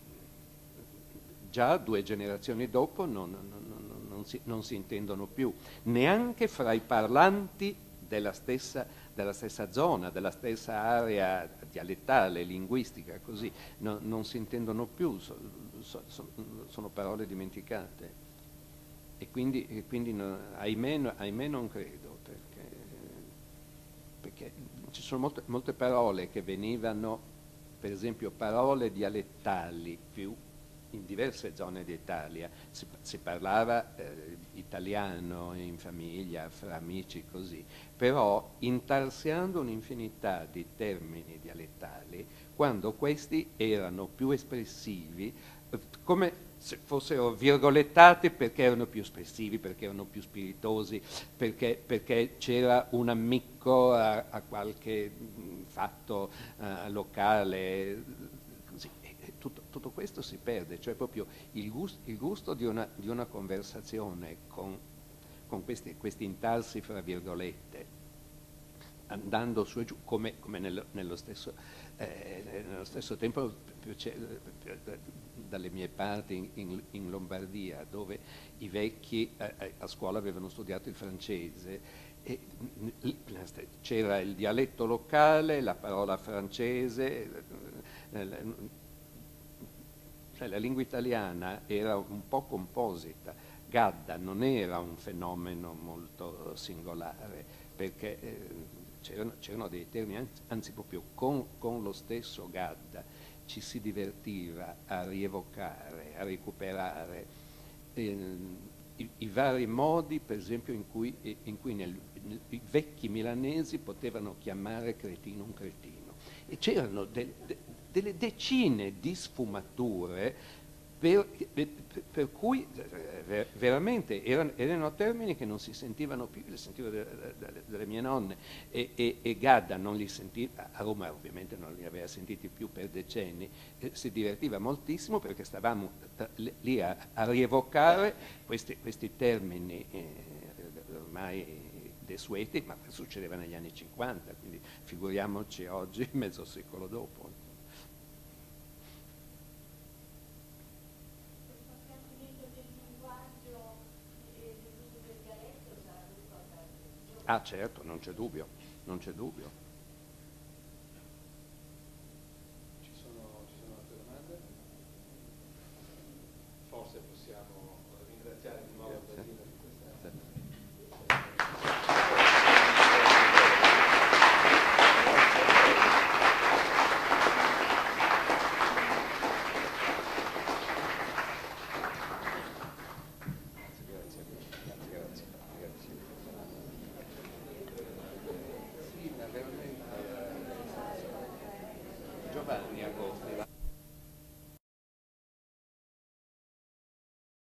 già due generazioni dopo non, non, non, non, si, non si intendono più, neanche fra i parlanti della stessa, della stessa zona, della stessa area dialettale, linguistica, così, no, non si intendono più, so, so, so, sono parole dimenticate. E quindi, e quindi no, ahimè, ahimè non credo, perché, perché ci sono molte, molte parole che venivano, per esempio parole dialettali più in diverse zone d'Italia, si, si parlava eh, italiano in famiglia, fra amici, così, però intarsiando un'infinità di termini dialettali, quando questi erano più espressivi, eh, come se fossero virgolettati perché erano più espressivi, perché erano più spiritosi, perché, perché c'era un ammicco a, a qualche mh, fatto uh, locale, così. E tutto, tutto questo si perde, cioè proprio il gusto, il gusto di, una, di una conversazione con, con questi, questi intarsi fra virgolette, andando su e giù, come, come nello, nello, stesso, eh, nello stesso tempo dalle mie parti in, in, in Lombardia, dove i vecchi eh, a scuola avevano studiato il francese, e c'era il dialetto locale, la parola francese, eh, cioè la lingua italiana era un po' composita. Gadda non era un fenomeno molto singolare, perché eh, c'erano, c'erano dei termini, anzi, anzi proprio con, con lo stesso Gadda ci si divertiva a rievocare, a recuperare eh, i, i vari modi, per esempio, in cui, in cui nel, nel, i vecchi milanesi potevano chiamare cretino un cretino. E c'erano de, de, delle decine di sfumature per, per, per cui eh, veramente erano, erano termini che non si sentivano più, li sentivo delle, delle, delle mie nonne, e, e, e Gadda non li sentiva, a Roma ovviamente non li aveva sentiti più per decenni, eh, si divertiva moltissimo perché stavamo lì a, a rievocare questi, questi termini eh, ormai desueti, ma succedeva negli anni cinquanta, quindi figuriamoci oggi, mezzo secolo dopo. Ah certo, non c'è dubbio, non c'è dubbio. Ci sono, ci sono altre domande? Forse possiamo ringraziare di nuovo il